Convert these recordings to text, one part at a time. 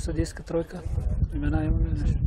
съдийска тройка. Имена имаме нещо.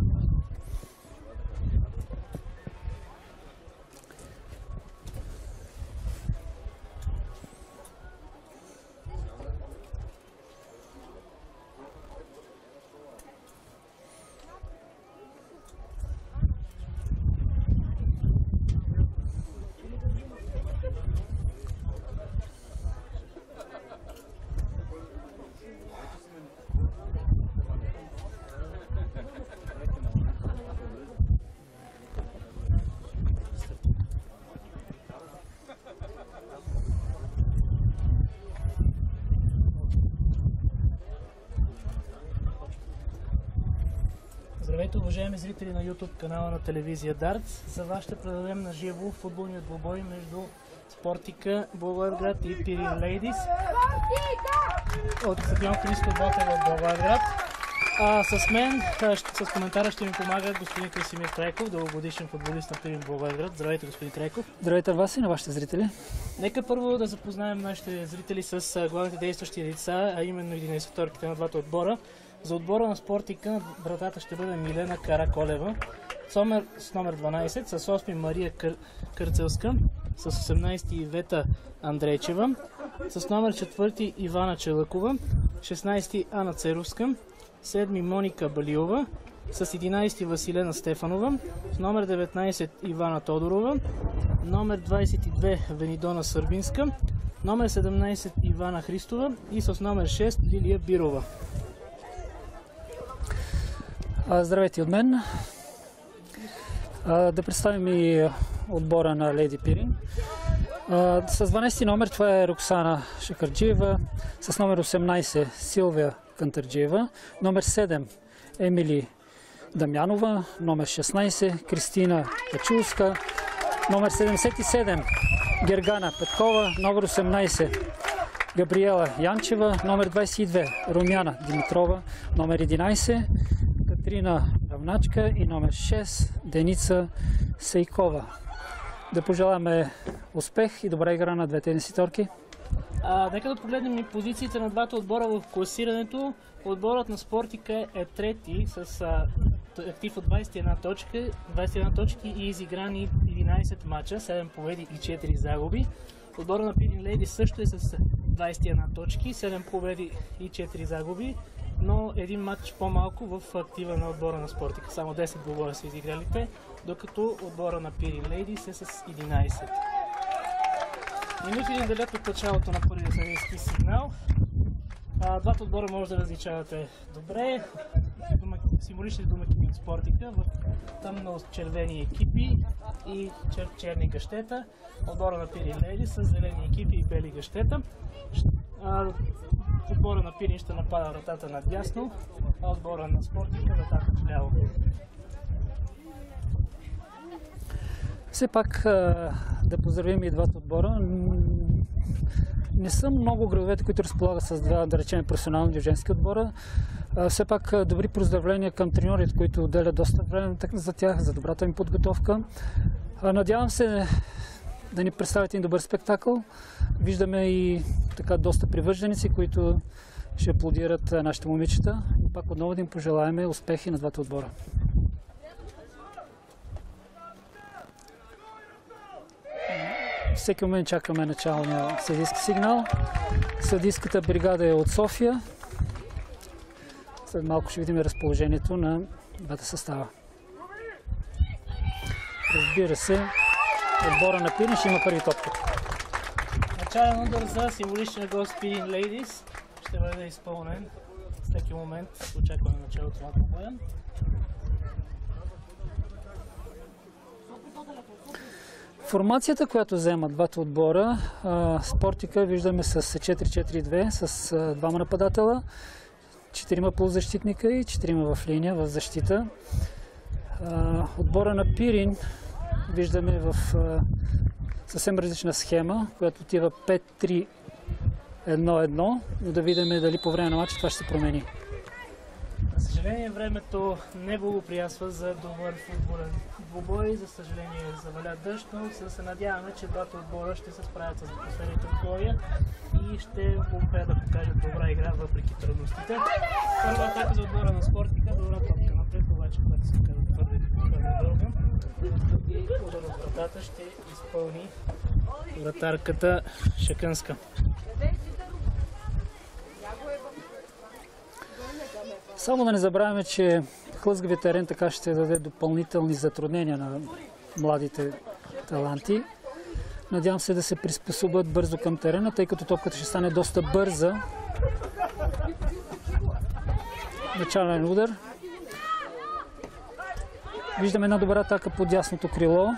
Здравейте, уважаеми зрители на YouTube канала на телевизия Дартс. За вас ще предадем на живо футболният двубой между Спортика Благоевград и Пирин Лейдис от стадион Христо Ботев в Благоевград. С мен, с коментара ще ми помага господин Красимир Крайков, дългогодишен футболист на Пирин Благоевград. Здравейте, господин Крайков. Здравейте вас и на вашите зрители. Нека първо да запознаем нашите зрители с главните действащи лица, а именно 11-торките на двата отбора. За отбора на Спортика братата ще бъде Милена Караколева с номер 12, с 8 Мария Кърцелска, с 18 Ивета Андрейчева, с номер 4 Ивана Челъкова, 16 Ана Церовска, 7 Моника Балиова, с 11 Василена Стефанова, с номер 19 Ивана Тодорова, номер 22 Венидона Сърбинска, номер 17 Ивана Христова и с номер 6 Лилия Бирова. Здравейте от мен. Да представим и отбора на Леди Пирин. С 12 номер това е Роксана Шакарджиева, с номер 18 Силвия Кантарджиева, номер 7 Емили Дамянова, номер 16 Кристина Качулска, номер 77 Гергана Петкова, номер 18 Габриела Янчева, номер 22 Румяна Димитрова, номер 11 Катрина Равначка и номер 6 Деница Сейкова. Да пожеламе успех и добра игра на двете инвеститорки. Нека да погледнем и позициите на двата отбора в класирането. Отборът на Спортика е трети с актив от 21 точки и изиграни 11 мача, 7 победи и 4 загуби. Отборът на Пирин Лейди също е с 21 точки, 7 победи и 4 загуби, но един матч по-малко в актива на отбора на Спортика. Само 10 двубоя са изигралите, докато отбора на Пирин Лейди е с 11. Минути ни делят от началото на първия съдийски сигнал. Двата отбора може да различавате добре. Символични домакини от Спортика в тъмно-червени екипи и черни гъщета. Отбора на Пирин Лейди с зелени екипи и бели гъщета. Отбора на Пирин ще напада вратата надясно, а отбора на Спортика вратата вляво. Все пак да поздравим и двата отбора. Не са много градовете, които разполагат с два, да речем, професионални женски отбора. Все пак добри поздравления към треньорите, които отделят доста време за тях, за добрата им подготовка. Надявам се да ни представите един добър спектакъл. Виждаме и така доста привърженици, които ще аплодират нашите момичета. Пак отново да им пожелаем успехи на двата отбора. Всеки момент чакаме началния съдийски сигнал. Съдийската бригада е от София. След малко ще видим разположението на двата състава. Разбира се, отбора на Пирин ще има първи топка. Начален удар за символичния гол с Пирин Лейдис ще бъде изпълнен. Всеки момент очакваме началото на двубоя. Формацията, която вземат двата отбора, Спортика виждаме с 4-4-2, с двама нападатела, 4 полузащитника и 4 в линия, в защита. Отбора на Пирин виждаме в съвсем различна схема, която отива 5-3-1-1, но да видим дали по време на матча това ще се промени. За съжаление, времето не благоприятства за добър футболен двубой. За съжаление, заваля дъжд, но се надяваме, че двата отбора ще се справят с последните условия и ще успеят да покажат добра игра въпреки трудностите. Първа атака за отбора на Спортика, добра топка напред, обаче когато се казва твърде дълга. И удар от вратата ще изпълни вратарката Шакънска. Само да не забравяме, че хлъзгавият терен така ще даде допълнителни затруднения на младите таланти. Надявам се да се приспособят бързо към терена, тъй като топката ще стане доста бърза. Начален удар. Виждаме една добра атака по дясното крило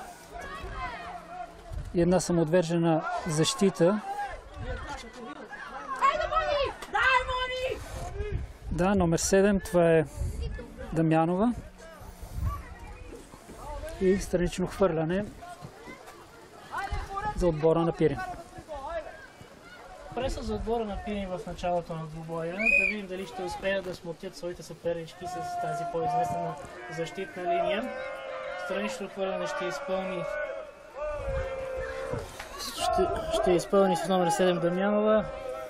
и една самоотвержена защита. Да, номер 7, това е Дамянова. И странично хвърляне за отбора на Пирин. Преса за отбора на Пирин в началото на двубоя. Да видим дали ще успеят да смутят своите съпернички с тази по-известна защитна линия. Странично хвърляне ще изпълни с номер 7 Дамянова.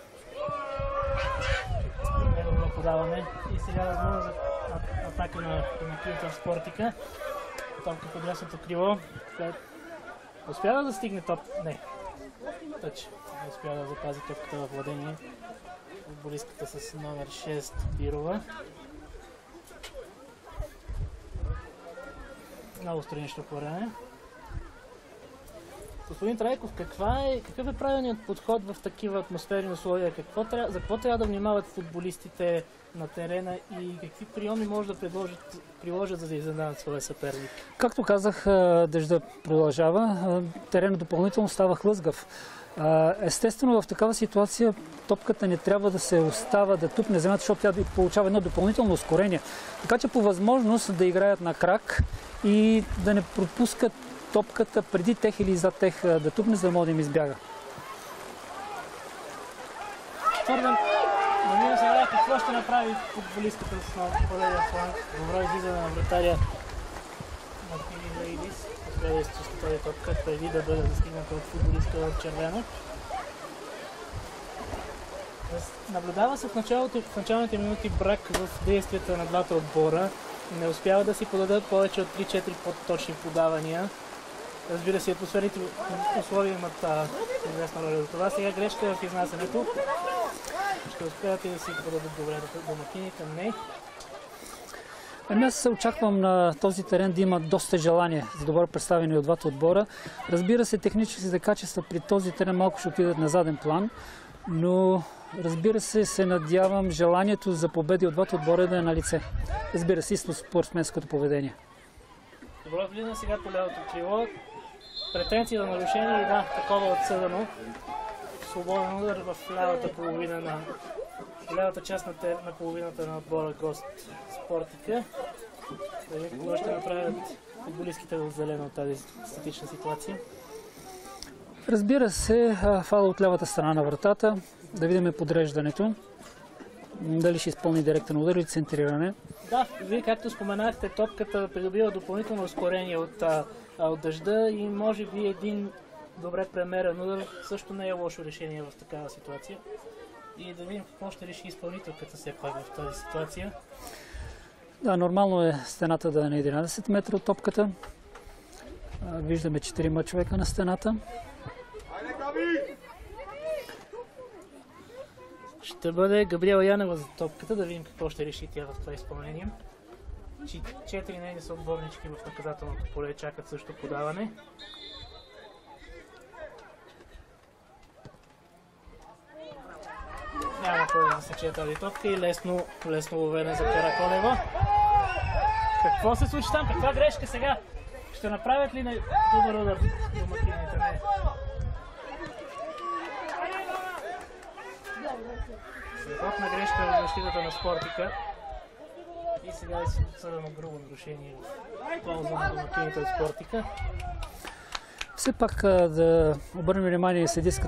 Подаване и сега възможно за атака на Пирин в Спортика. Топка по дясното крило. Успява да стигне топ... Не. Тъч. Не успява да запази топката във владение. Футболистката с номер 6 Бирова. Много странично хвърляне. Господин Трайков, какъв е правилният подход в такива атмосферни условия? За какво трябва да внимават футболистите на терена и какви приеми може да приложат, за да изненадат своя съперник? Както казах, дъжда продължава. Теренът допълнително става хлъзгав. Естествено, в такава ситуация топката не трябва да се остава да тупне земята, защото тя получава едно допълнително ускорение. Така че по възможност да играят на крак и да не пропускат топката преди тех или зад тех да тупне, за да може да им избяга. Но ние сега какво ще направи футболистката с полевия фланг? Добро излизане на вратаря на Пирин Лейдис. Успя да изчисти тази топка преди да бъде застигната от футболистка в червено. Наблюдава се в началните минути брак в действията на двата отбора. Не успява да си подадат повече от 3-4 по-точни подавания. Разбира се, атмосферните условия имат известна роля за това. Сега грешка в изнасянето. Ще успеят и да си подадат добре домакините? Не. Аз очаквам на този терен да има доста желание за добро представяне от двата отбора. Разбира се, техническите качества при този терен малко ще отидат на заден план, но разбира се надявам желанието за победи от двата отбора да е на лице. Разбира се, истинно спортсменското поведение. Добро влизане сега по лявото крило. Претенции за нарушение и да, такова отсъдено. Свободен удар в лявата част на половината на отбора гост Спортика. Да видим какво ще направят футболистките в зелено от тази статична ситуация. Разбира се, фала от лявата страна на вратата. Да видим подреждането. Дали ще изпълни директен удар или центриране. Да, вие както споменахте, топката придобива допълнително ускорение от дъжда и може би един добре премерен удар също не е лошо решение в такава ситуация. И да видим какво ще реши изпълнителката все пак в тази ситуация. Да, нормално е стената да е на 11 метра от топката. Виждаме 4 човека на стената. Ще бъде Габриела Янева за топката, да видим какво ще реши тя в това изпълнение. 4 нейни съотборнички в наказателното поле чакат също подаване. Няма кой да засече тази топка и лесно ловене за Караколева. Какво се случи там? Каква грешка сега? Ще направят ли добър удар домакините? Не. Страхотна грешка в защитата на Спортика. И сега е съдено грубо нарушение в полза на домакините от Спортика. Все пак да обърнем внимание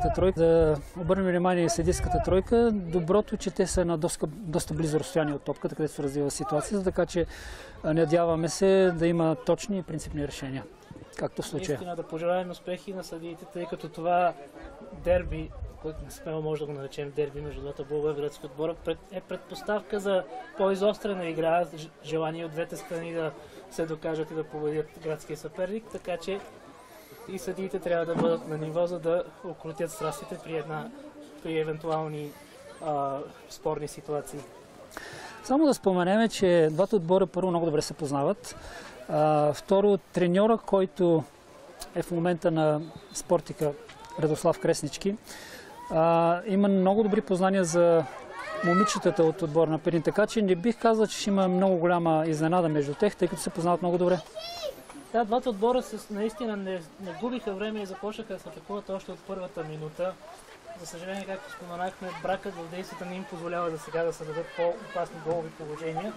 и съдийската тройка. Доброто, че те са на доста близо разстояние от топката, където се развива ситуацията, така че надяваме се да има точни и принципни решения, както в случая. Наистина да пожелаем успехи на съдиите, тъй като това дерби, което не смело може да го наречем дерби между двата благоевградски отбора, е предпоставка за по-изострена игра, желание от двете страни да се докажат и да победят градския съперник, така че и съдиите трябва да бъдат на ниво, за да укротят страстите при евентуални спорни ситуации. Само да споменем, че двата отбора първо много добре се познават. Второ, треньора, който е в момента на Спортика, Радослав Креснички, има много добри познания за момичетата от отбора на Пирин, така че не бих казал, че ще има много голяма изненада между тях, тъй като се познават много добре. Да, двата отбора наистина не губиха време и започнаха да се атакуват още от първата минута. За съжаление, както споменахме, бракът в действията не им позволява сега да се дадат по-опасни голови положения.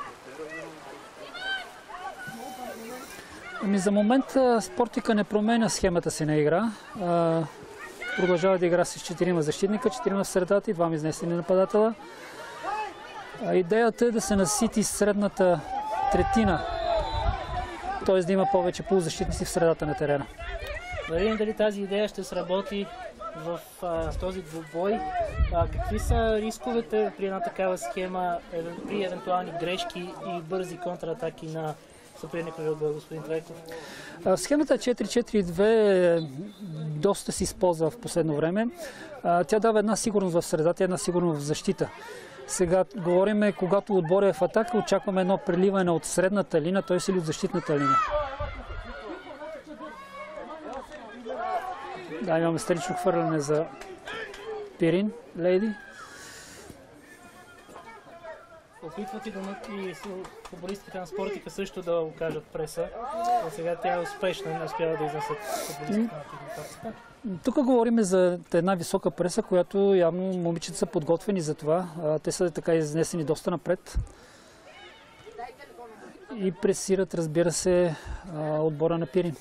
За момента Спортика не променя схемата си на игра. Продължава да игра с 4 защитника, 4 в средата и 2 изнесени нападателя. Идеята е да се насити средната третина, т.е. да има повече полузащитници в средата на терена. Да видим дали тази идея ще сработи в този двубой. Какви са рисковете при една такава схема, при евентуални грешки и бързи контратаки на съперника ви отбор, господин Трайков? Схемата 4-4-2 доста се използва в последно време. Тя дава една сигурност в средата, една сигурност в защита. Сега говорим, когато отборът е в атака, очакваме едно преливане от средната линия, т.е. или от защитната линия. Да, имаме стерично хвърляне за Пирин, Лейди. Опитват и футболистките на Спортика също да окажат преса. А сега тя е успешна, не успява да изнесат футболистките на Пирин. Тук говорим за една висока преса, която явно момичета са подготвени за това. Те са така изнесени доста напред. И пресират, разбира се, отбора на Пирин.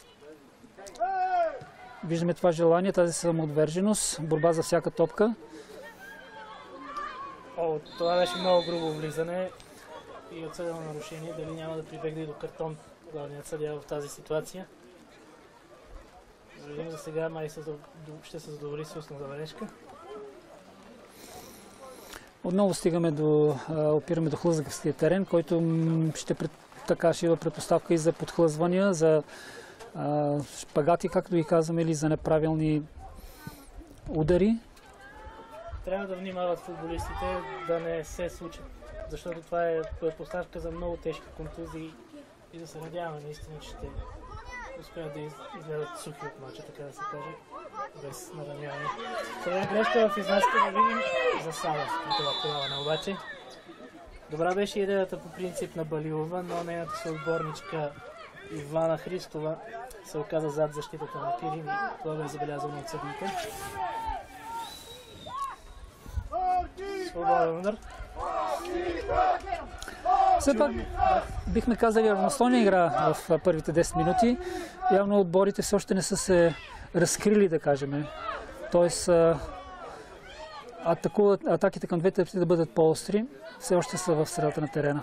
Виждаме това желание, тази самоотверженост, борба за всяка топка. Това беше много грубо влизане и отсъдено нарушение. Дали няма да прибегне до картон главният съдия в тази ситуация? Видим за сега, май ще се задоволи с устна забележка. Отново опираме до хлъзгавския терен, който ще има предпоставка и за подхлъзвания, за шпагати, както ги казваме, или за неправилни удари. Трябва да внимават футболистите да не се случат, защото това е предпоставка за много тежки контузии и да се надяваме наистина, че ще успеят да изгледат сухи от мача, така да се каже, без нараняване. Сега грешка в изнасяне да видим засада на това подаване обаче. Добра беше идеята по принцип на Балилова, но нейната съотборничка Ивана Христова се оказа зад защитата на Пирин и това бе забелязано от съдиите. Свободен удар. Все пак бихме казали равностойна игра в първите 10 минути. Явно отборите все още не са се разкрили, да кажем. Тоест атаките към двете да бъдат по-остри, все още са в средата на терена.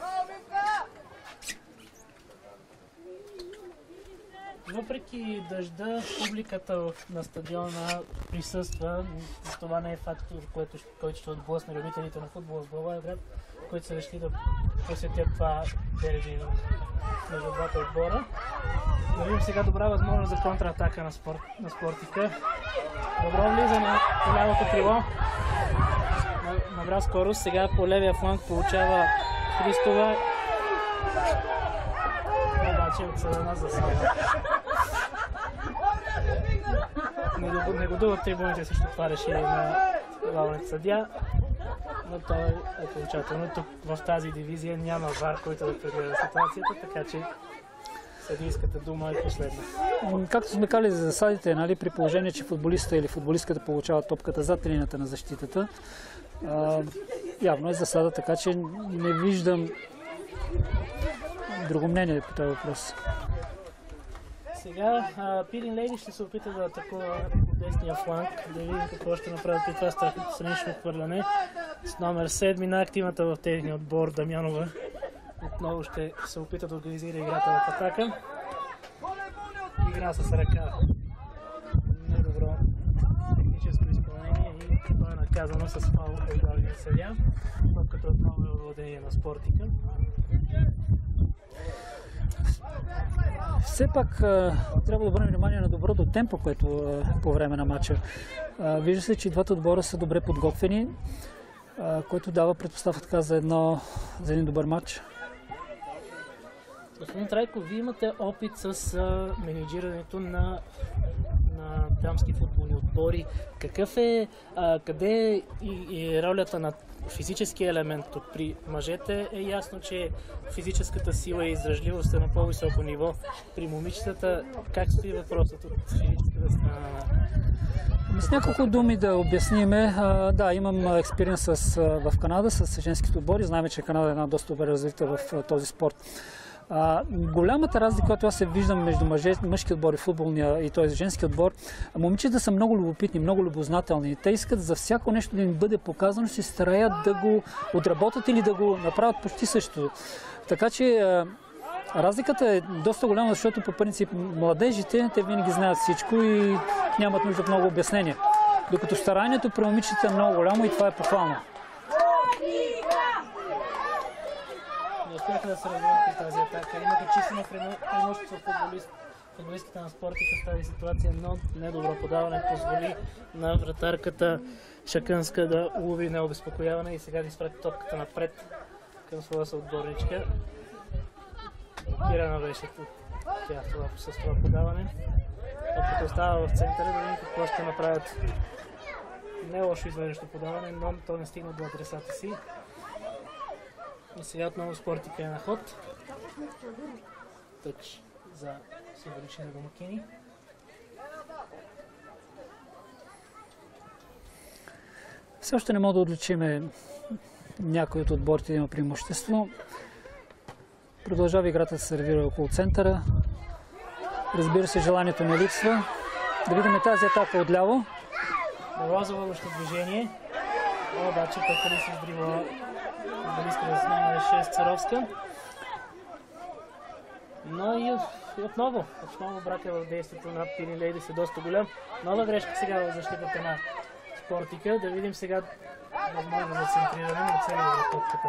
Въпреки дъжда, публиката на стадиона присъства. Това не е фактор, който ще отблъсне любителите на футбола в Благоевград, които са решили да посетят това дерби между двата отбора. Да видим сега добра възможност за контратака на Спортика. Добро влизане по лявото крило. Набра скорост. Сега по левия фланг получава Христова. Обаче отсъдена за сега. Негодуват трибуните срещу това решение на главният съдия, но то е окончателно. Тук в тази дивизия няма вар, който да прегледа ситуацията, така че съдийската дума е последна. Както сме казали за засадите, нали, при положение, че футболиста или футболистката получава топката зад линията на защитата, явно е засада, така че не виждам друго мнение по този въпрос. Сега Пирин Лейди ще се опита да атакува десния фланг, да видим какво ще направят при това странично хвърляне. С номер 7 на активната в техния отбор Дамянова. Отново ще се опита да организира играта в атака. Игра с ръка. Недобро техническо изпълнение и това е наказано с фаул от главния съдия. Топката отново е във владение на Спортика. Все пак трябва да обърнем внимание на доброто темпо, което е по време на матча. Вижда се, че и двата отбора са добре подготвени, което дава предпоставка за един добър матч. Господин Трайков, вие имате опит с менеджирането на дамски футболни отбори. Къде е ролята на физическия елемент тук? При мъжете е ясно, че физическата сила и издръжливост е на по-високо ниво. При момичетата как стои въпросът от физическата страна? С няколко думи да обясниме. Да, имам експириенс в Канада с женските отбори. Знаем, че Канада е една доста добре развита в този спорт. Голямата разлика, която аз се виждам между мъжки отбори, футболния и този женски отбор, момичета са много любопитни, много любознателни. Те искат за всяко нещо да им бъде показано, се стараят да го отработят или да го направят почти същото. Така че разликата е доста голяма, защото по принцип младежите, те винаги знаят всичко и нямат нужда от много обяснения. Докато старанието при момичета е много голямо и това е похвално. Не успяха да се развиват при тази атака. Имаха числено преимущество футболистките на Спортика в тази ситуация, но недобро подаване позволи на вратарката Шакънска да улови необезпокояване и сега да изпрати топката напред към своя съотборничка. Блокирана беше тя с това подаване. Топката остава в центъра, да видим какво ще направят. Не лошо извеждащо подаване, но то не стигна до адресата си. И сега отново Спортика е на ход. Тъч за символични домакини. Все още не мога да отличиме някой от отборите да има преимущество. Продължава играта да се сервира около центъра. Разбира се, желанието не липсва. Да видим тази атака отляво. Розоващо движение. Обаче пък ли се сдрива футболистка да номер 6 Царовска. Но и отново брака в действието на Пирин Лейдис е доста голям. Нова грешка сега в защитата на Спортика. Да видим сега възможно за центриране на целия в топката.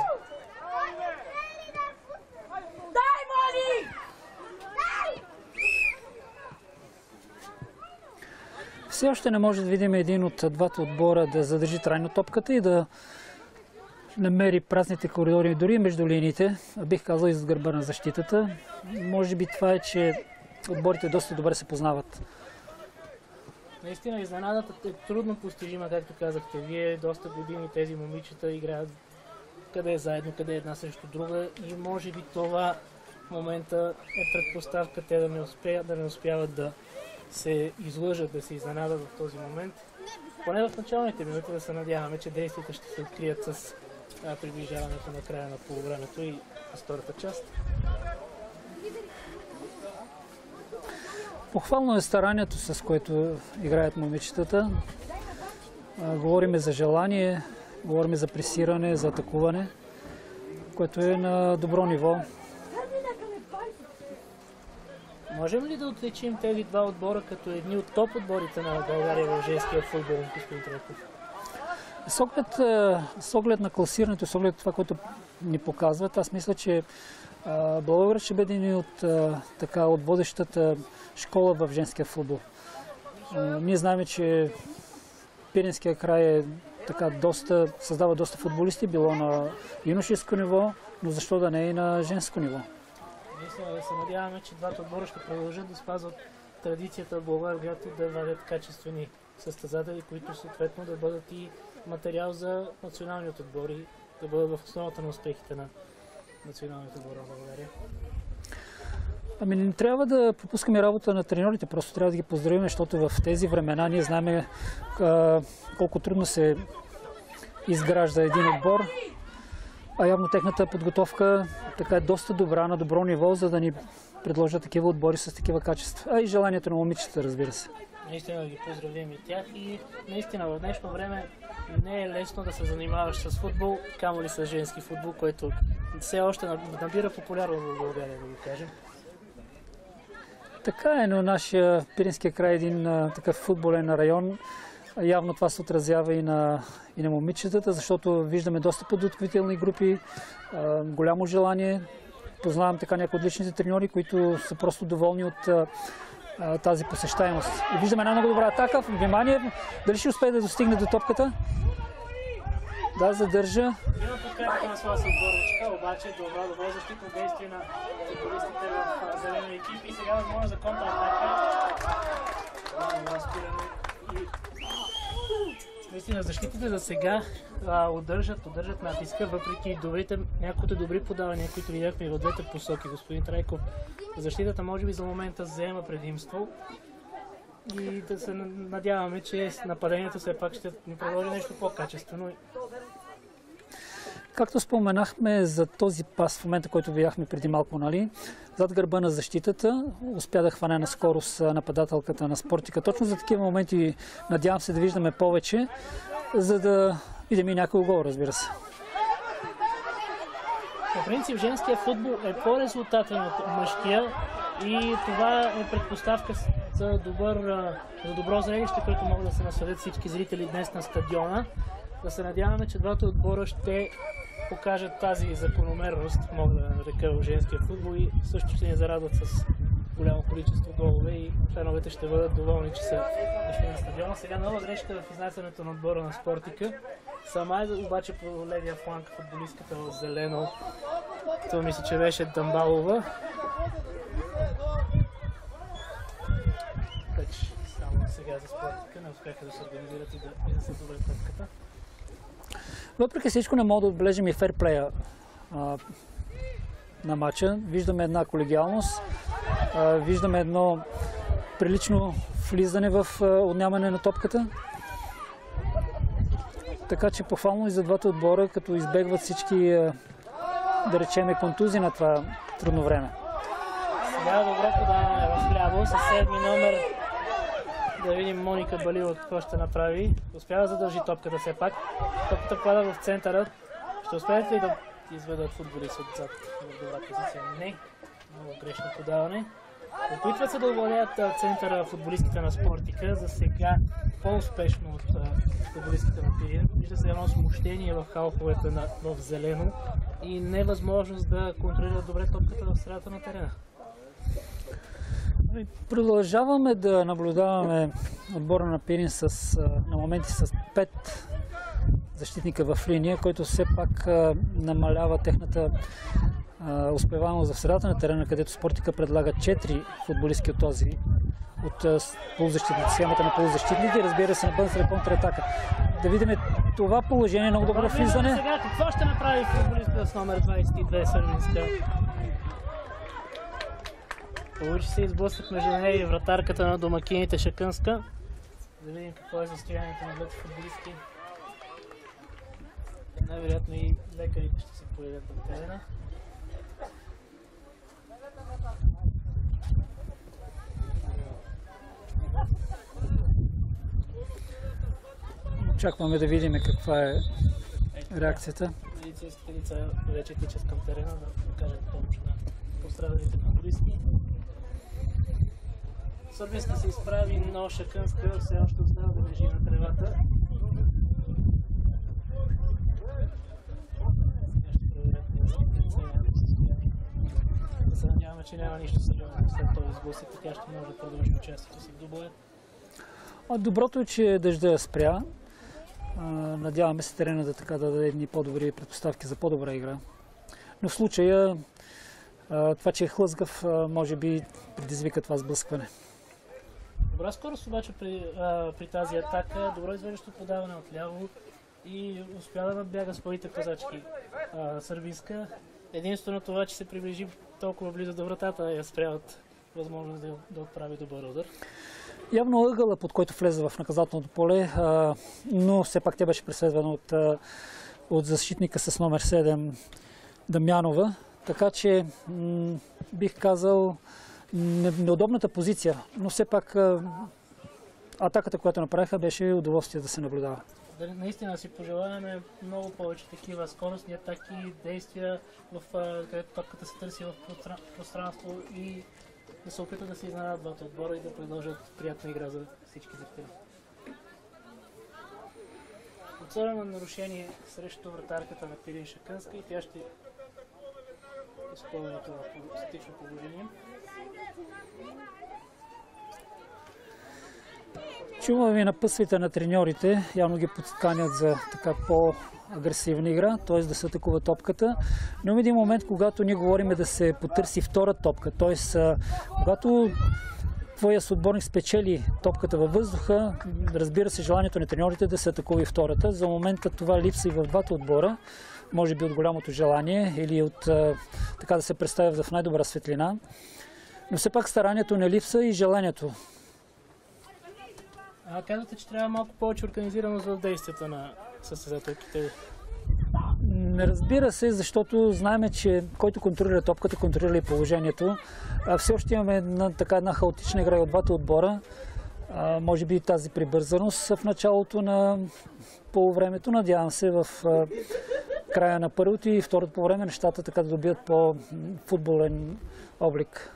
Все още не може да видим един от двата отбора да задържи трайно топката и да намери празните коридори дори между линиите, бих казал и зад гърба на защитата. Може би това е, че отборите доста добре се познават. Наистина изненадата е трудно постижима, както казахте вие. Доста години тези момичета играят къде е заедно, къде е една срещу друга и може би това в момента е предпоставка те да не успяват да се излъжат, да се изненадат в този момент. Поне в началните минути да се надяваме, че действията ще се открият с приближаването на края на полувремето и на втората част. Похвално е старанието, с което играят момичетата. Говорим за желание, говорим за пресиране, за атакуване, което е на добро ниво. Можем ли да отличим тези два отбора като едни от топ отборите на България в женския футбол, господин Трайков? С оглед на класирането, с оглед това, което ни показват, аз мисля, че Благоевград ще бъде един от водещата школа в женския футбол. Ние знаем, че Пиринския край създава доста футболисти, било на юношеско ниво, но защо да не и на женско ниво. Наистина да се надяваме, че двата отбора ще продължат да спазват традицията в Благоевград и да вадят качествени състезатели, които съответно да бъдат и материал за националните отбори, да бъдат в основата на успехите на националните отбори в България. Ами не трябва да пропускаме работа на треньорите, просто трябва да ги поздравим, защото в тези времена ние знаем колко трудно се изгражда един отбор, а явно техната подготовка така е доста добра, на добро ниво, за да ни предложат такива отбори с такива качества. А и желанието на момичета, разбира се. Наистина да ги поздравим и тях и наистина в днешно време не е лесно да се занимаваш с футбол, камо ли с женски футбол, който все още набира популярност в България, да го кажем. Така е, но нашия Пиринския край е един такъв футболен район. Явно това се отразява и на момичетата, защото виждаме доста подготвителни групи, голямо желание. Познавам така някои от личните треньори, които са просто доволни от тази посещаемост. И виждаме една много добра атака. Внимание, дали ще успее да достигне до топката? Да, задържа. Има подкрепа на своя съотборничка, обаче добро защитно действие на футболистите в зелена екип и сега възможно за контратака. Наистина защитите за сега удържат натиска, въпреки няколкото добри подавания, които видяхме и в двете посоки. Господин Трайков, защитата може би за момента заема предимство и да се надяваме, че нападението все пак ще ни предложи нещо по-качествено. Както споменахме за този пас в момента, който видяхме преди малко, нали? Зад гърба на защитата успя да хване на скорост нападателката на Спортика. Точно за такива моменти надявам се да виждаме повече, за да видим и някой гол, разбира се. По принцип, женския футбол е по-резултатен от мъжкия и това е предпоставка за добро зрелище, което могат да се насладят всички зрители днес на стадиона. Да се надяваме, че двата отбора ще покажат тази закономерност, мога да нарека, в женския футбол и също ще ни зарадват с голямо количество голове и феновете ще бъдат доволни, че са дошли на стадиона. Сега нова грешка в изнасянето на отбора на Спортика. Сама обаче по левия фланг футболистката в зелено. Това мисля, че беше Дамбалова. Само сега за Спортика не успяха да се организират и да се добре топката. Въпреки всичко не мога да отбележим и ферплея на матча. Виждаме една колегиалност, виждаме едно прилично влизане в отнемане на топката. Така че похвално и за двата отбора, като избегват всички, да речеме, контузии на това трудно време. Сега добре подаване в ляво със седми номер. Да видим Моника Балила какво ще направи. Успява да задържи топката все пак. Топката пада в центъра. Ще успеят ли да изведат футболисти отзад в добра позиция? Не. Много грешно подаване. Опитват се да овладеят центъра футболистите на Спортика. За сега по-успешно от футболистите на Пирин. Вижда се едно смущение в халфовете в зелено и невъзможност да контролират добре топката в средата на терена. Продължаваме да наблюдаваме отбора на Пирин на моменти с 5 защитника в линия, който все пак намалява техната успеваемост в средата на терена, където Спортика предлага 4 футболистки от полузащитните, схемата на полузащитните, разбира се, на бъдна контратака. Да видим това положение, много добро влизане. Сега какво ще направи футболистка с номер 22, Сърбинска? Получи се изблъсък между нея и вратарката на домакините Шакънска. Да видим какво е състоянието на двете футболистки. Най-вероятно и лекарите ще се появят на терена. Очакваме да видим каква е реакцията. Медицинските лица вече тичат към терена да покажат помощ на пострадалите футболистки. Сърбинска се изправи, но Шакънска все още остава да лежи на тревата. Да се надяваме, че няма нищо сериозно след този сблъсък и тя ще може да продължи участието си в двубоя. Доброто е, че дъжда спря. Надяваме се терена да даде едни по-добри предпоставки за по-добра игра. Но в случая това, че е хлъзгав, може би предизвика това сблъскване. Добра скорост обаче при тази атака, добро извеждащо подаване отляво и успя да надбяга своите казачки Сърбинска. Единствено това, че се приближи толкова близо до вратата, я спря от възможност да отправи добър удар. Явно ъгъла, под който влезе в наказателното поле, но все пак тя беше преследвана от защитника с номер 7 Дамянова. Така че бих казал неудобната позиция, но все пак атаката, която направиха, беше удоволствие да се наблюдава. Наистина си пожелаваме много повече такива скоростни атаки, действия, където топката се търси в пространство и да се опитат да се изненадат двата отбора и да продължат приятна игра за всички зрители. Особено нарушение срещу вратарката на Пирин Шакънска и тя ще изпълни това статично положение. Чуваме напътствията на треньорите, явно ги подканят за така по-агресивна игра, т.е. да се атакува топката. Но в един момент, когато ние говорим да се потърси втора топка, т.е. когато твоя съотборник спечели топката във въздуха, разбира се, желанието на треньорите да се атакува и втората. За момента това липса и в двата отбора, може би от голямото желание или от така да се представя в най-добра светлина. Но все пак старанието не липса и желанието. Казвате, че трябва малко повече организираност в действията на състезателките. Не разбира се, защото знаем, че който контролира топката, контролира и положението. Все още имаме една хаотична игра от двата отбора. Може би тази прибързаност в началото на полувремето. Надявам се в края на първото и второто по време нещата така да добият по-футболен облик.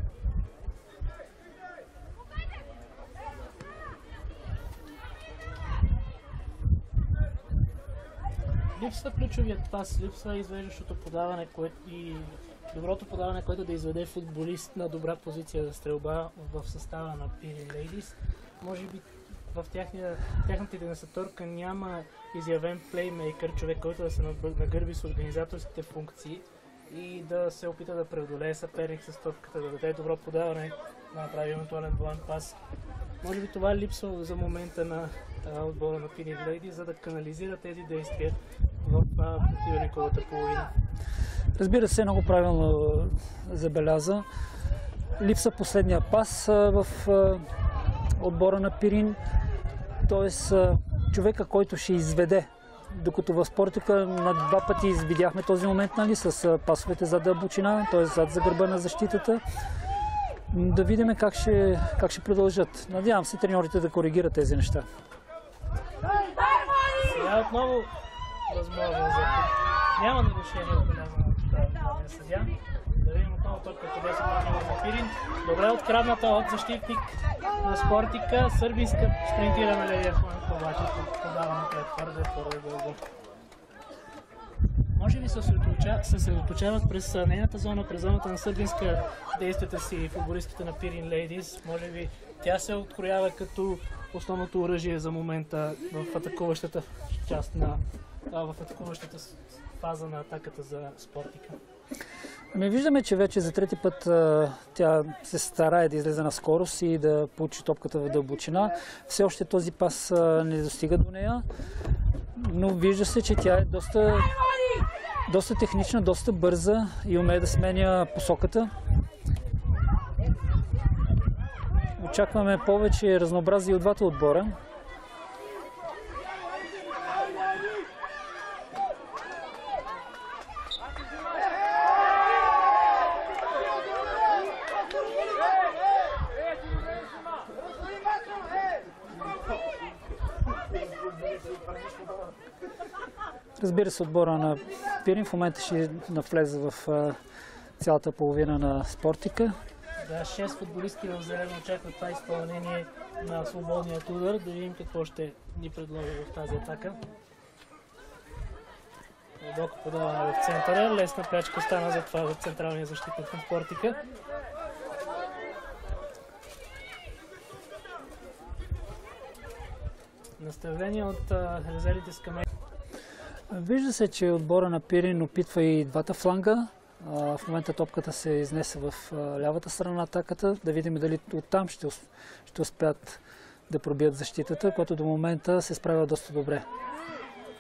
Липсва ключовият пас, липсва извеждащото подаване и доброто подаване, което да изведе футболист на добра позиция за стрелба в състава на Пирин Лейдис. Може би в тяхната денесаторка няма изявен плеймейкър, човек, който да се нагърби с организаторските функции и да се опита да преодолее съперник с топката, да даде добро подаване, да направи евентуален двоен пас. Може би това липсва за момента на отбора на Пирин Лейдис, за да канализира тези действия в противниковата половина. Разбира се, много правилно забеляза. Липса последния пас в отбора на Пирин, т.е. човека, който ще изведе. Докато в Спортика на два пъти видяхме този момент, нали, с пасовете зад дълбочина, т.е. зад за гърба на защитата. Да видим как ще продължат. Надявам се треньорите да коригират тези неща. Сега отново възможно за няма нарушение отбелязано от правилния съдия. Да видим отново топка къде се протива за Пирин. Добре открадната от защитник на Спортика. Сърбийска спринтира на левия фланг, обаче подаването е твърде дълго. Може би се съсредоточават през нейната зона, през зоната на сърбинска действията си футболистките на Пирин Лейдис. Може би тя се откроява като основното оръжие за момента в атакуващата в атакуващата фаза на атаката за Спортика. Виждаме, че вече за трети път тя се старае да излезе на скорост и да получи топката в дълбочина. Все още този пас не достига до нея, но вижда се, че тя е доста технична, доста бърза и умее да сменя посоката. Очакваме повече разнообразие от двата отбора. Разбира се, отбора на Пирин в момента ще навлезе в цялата половина на Спортика. Да, 6 футболистки в зелено очакват това изпълнение на свободният удар. Да видим какво ще ни предложи в тази атака. Дълбоко подаване в центъра. Лесна плячка стана за това за централния защитник на Спортика. Наставление от резервите с камери. Вижда се, че отбора на Пирин опитва и двата фланга. В момента топката се изнесе в лявата страна на атаката. Да видим дали оттам ще успеят да пробият защитата, която до момента се справя доста добре.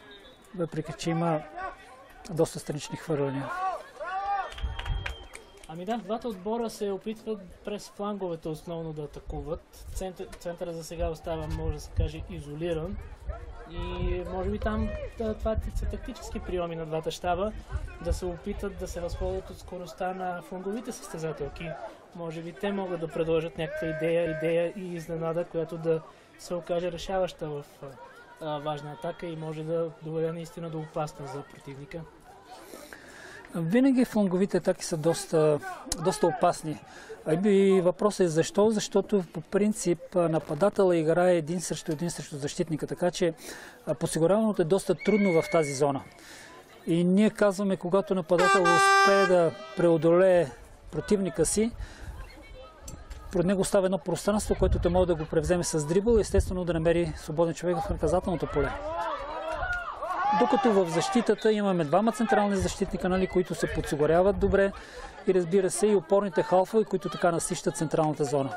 Въпреки че има доста странични хвърляния. Ами да, двата отбора се опитват през фланговете основно да атакуват. Центъра за сега остава, може да се каже, изолиран. И може би там това са тактически приеми на двата щаба, да се опитат да се възползват от скоростта на фланговите състезателки. Може би те могат да предложат някаква идея и изненада, която да се окаже решаваща в важна атака и може да доведе наистина до опасност за противника. Винаги фланговите атаки са доста опасни. И въпросът е защо? Защото по принцип нападателът играе един срещу защитника, така че подсигуряването е доста трудно в тази зона. И ние казваме, когато нападател успее да преодолее противника си, пред него става едно пространство, което той може да го превземе с дрибъл и естествено да намери свободен човек в наказателното поле. Докато в защитата имаме двама централни защитника, които се подсигуряват добре и разбира се и опорните халфове, които така насищат централната зона.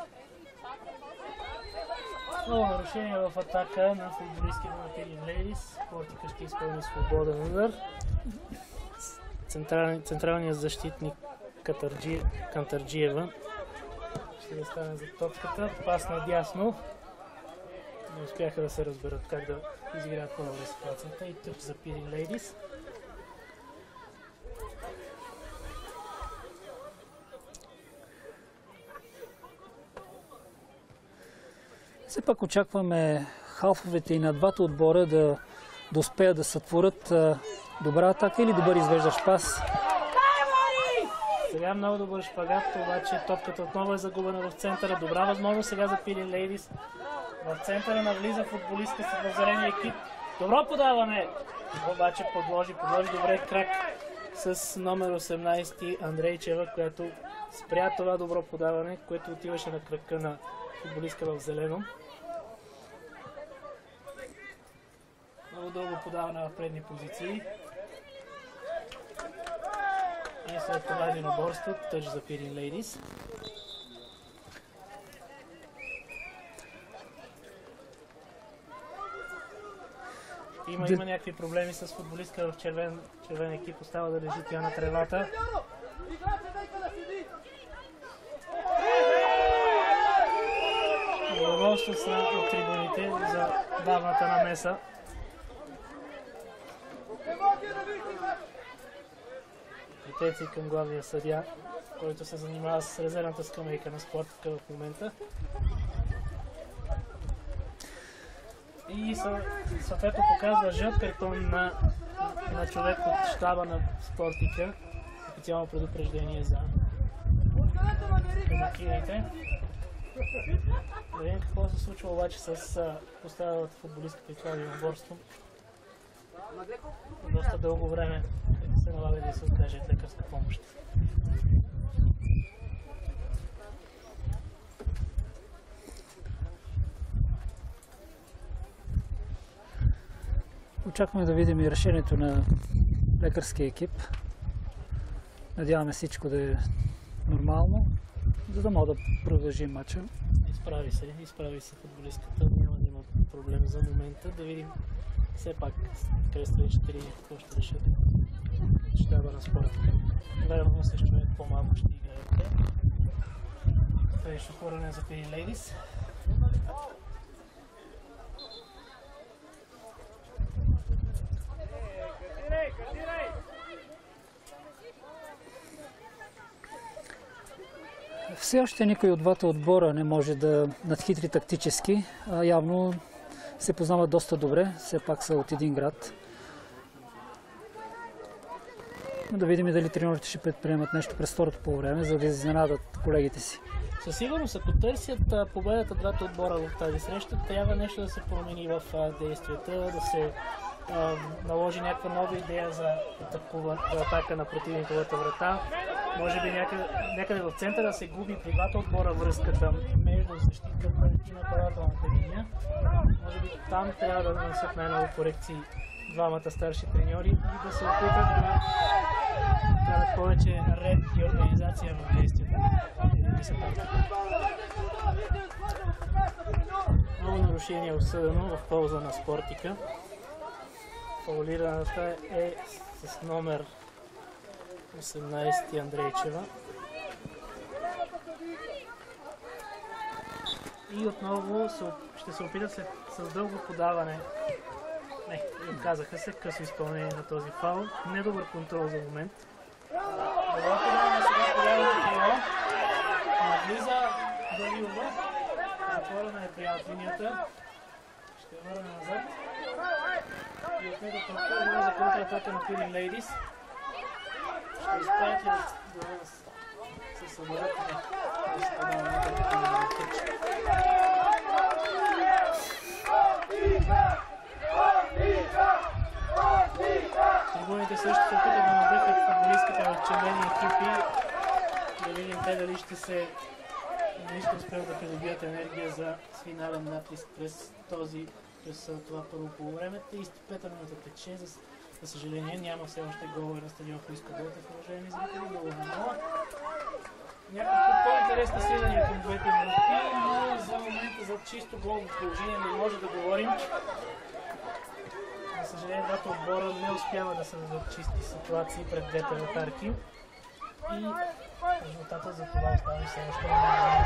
Ново нарушение в атака на футболистите на Пирин Лейдис. Портика ще изпълни свободен удар. Централният защитник Кантарджиева ще да стане за топката. Пас надясно. Не успяха да се разберат как да изиграят по-добре ситуацията. И тук за Пирин Лейдис. Все пак очакваме халфовете и на двата отбора да успеят да сътворят добра атака или добър извеждащ пас. Сега много добър шпагат, обаче топката отново е загубена в центъра. Добра възможност сега за Пирин Лейдис. В центъра навлиза футболистка с зеления екип. Добро подаване! Обаче подложи добре крак с номер 18 Андрейчева, която спря това добро подаване, което отиваше на крака на футболистка в зелено. Много дълго подаване в предни позиции. И след това единоборство, тъж за Пирин Лейдис. Има някакви проблеми с футболистка в червен екип. Остава да лежи тя на тревата. Недоволство са от трибуните за бавната намеса. Претенции към главния съдия, който се занимава с резервната скамейка на Спортика в момента. И съответно показва жълт картон на човек от щаба на Спортика. Специално предупреждение за домакините. Да видим какво се случва обаче с поставилата футболистка при това единоборство. Доста дълго време се налага да се откаже лекарска помощ. Очакваме да видим и решението на лекарския екип. Надяваме всичко да е нормално, за да мога да продължим матча. Изправи се футболистката, няма да има проблем за момента. Да видим все пак кръстове 4 какво ще решат щаба на Спортика. Вероятно с човек по-малко ще играят те. Следващо хвърляне за Пирин Лейдис. Все още никой от двата отбора не може да надхитри тактически. Явно се познават доста добре, все пак са от един град. Да видим дали треньорите ще предприемат нещо през второто полувреме, за да изненадат колегите си. Със сигурност, ако търсят победата двата отбора в тази среща, трябва нещо да се промени в действията, да се наложи някаква нова идея за атака на противниковата врата. Може би някъде в центъра да се губи при двата отбора връзката между защитката и нападателната линия. Може би там трябва да нанесат най-много корекции двамата старши треньори и да се опитат да вкарат повече ред и организация в действията. Много нарушение е осъдено в полза на Спортика. Фаулираната е с номер 18 Андрейчева. И отново ще се опитат с дълго подаване. Не, отказаха се, късно изпълнение на този фаул. Недобър контрол за момент. Добро подаване сега подаването крило. Навлиза Балиова. Затворена е при линията. Ще върне назад. И от него топка за контратака на Пирин Лейдис. Ще успеят ли да се съберат? Не, ще подава на трибуните също се опитат да надъхат футболистките в червени екипи. Да видим те дали ще успеят да придобият енергия за финален натиск през това първо полувреме. 35-та минута тече. За съжаление няма все още голове на стадион Христо Ботев, уважаеми зрители. Долу на 0. Някакво по-интересни сведения към двете минути, но за момента за чисто голово положение не може да говорим. За съжаление, двата отбора не успява да създадат чисти ситуации пред двете вратарки. И резултатът за това остава и все още на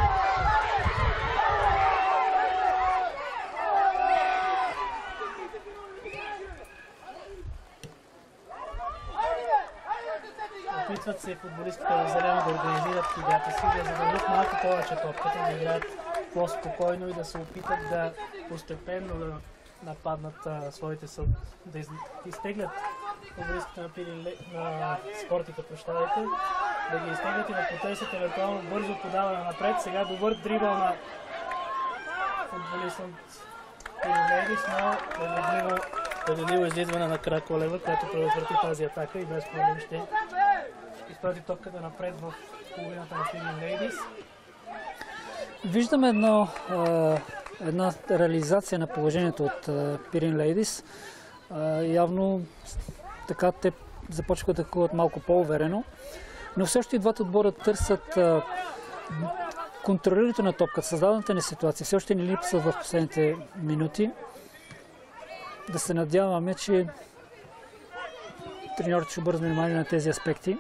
опитват се футболистите в зелено да организират играта си, да задържат малко повече топката, да играят по-спокойно и да се опитат да постепенно да нападнат да изтеглят футболистите на Спортика, да ги изтеглят и да потърсят евентуално бързо подаване напред. Сега добър дрибъл на футболист от Пирин Лейдис, но предвидливо излизване на Караколева, която предотврати тази атака и без проблем ще изпрати топката напред в половината на Пирин Лейдис. Виждаме една реализация на положението от Пирин Лейдис. Явно така те започват да атакуват малко по-уверено, но все още и двата отбора търсят контролирането на топката, създадената ни ситуация. Все още ни липсват в последните минути. Да се надяваме, че треньорите ще бъдат внимание на тези аспекти.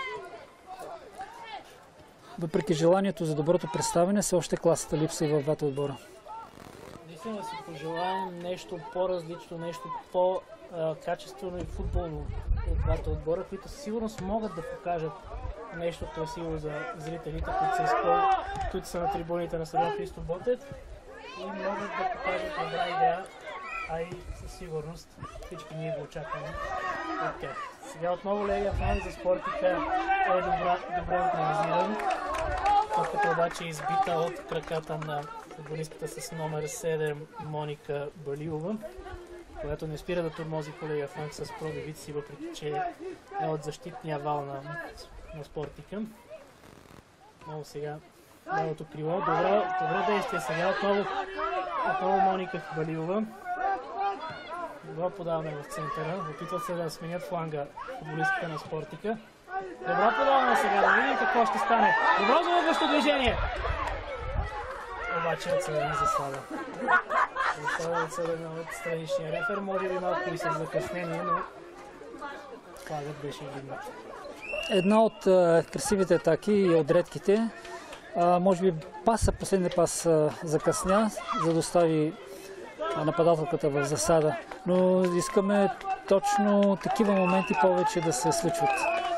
Въпреки желанието за доброто представяне, все още класата липсва и във двата отбора. Наистина да си пожелаем нещо по-различно, нещо по-качествено и футболно от двата отбора, които със сигурност могат да покажат нещо красиво за зрителите, които са на трибуните на стадион Христо Ботев и могат да покажат добра игра, а и със сигурност всички ние го очакваме от тях. Сега отново левия фланг за Спортика е добре организиран, като обаче е избита от краката на футболистката с номер 7 Моника Балиова, която не спира да тормози по левия фланг с пробивите си, въпреки че е от защитния вал на Спортика. Много сега левото крило. Добро действие сега. Отново Моника Балиова. Добро подаване в центъра. Опитват се да сменят фланга футболистите на Спортика. Добро подаване сега. Да видим какво ще стане. Добро залъгващо движение. Обаче отсъдени за слава. Отсъдени от страничния рефер. Може би малко и с закъснение, но флагът беше вдигнат. Една от красивите атаки и от редките. Може би последния пас закъсня, за да остави нападателката в засада. Но искаме точно такива моменти повече да се случват.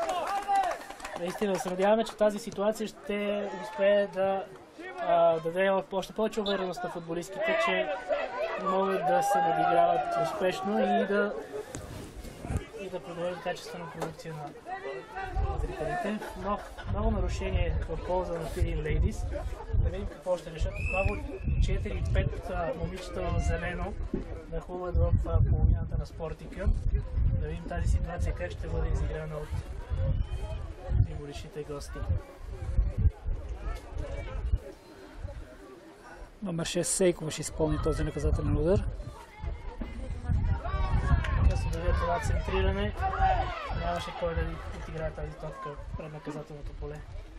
Наистина се надяваме, че тази ситуация ще успее да даде още повече увереност на футболистките, че могат да се надиграват успешно и да продължат качествена продукция на зрителите. Много нарушение в полза на Пирин Лейдис. Да видим какво ще решат. Отново 4-5 момичета в зелено нахлуват в половината на Спортика. Да видим тази ситуация как ще бъде изиграна от трибуничните гости. Номер 6 Сейкова ще изпълни този наказателен удар. Късно даде това центриране. Нямаше кой да отиграе тази топка пред наказателното поле.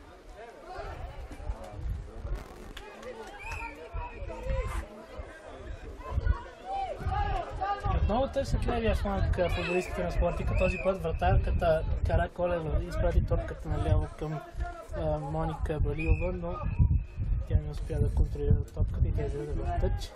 И отново търсят левия фланг футболистите на Спортика. Този път вратарката Караколева изпрати топката наляво към Моника Балиова, но тя не успя да контролира топката и тя излезе в тъч.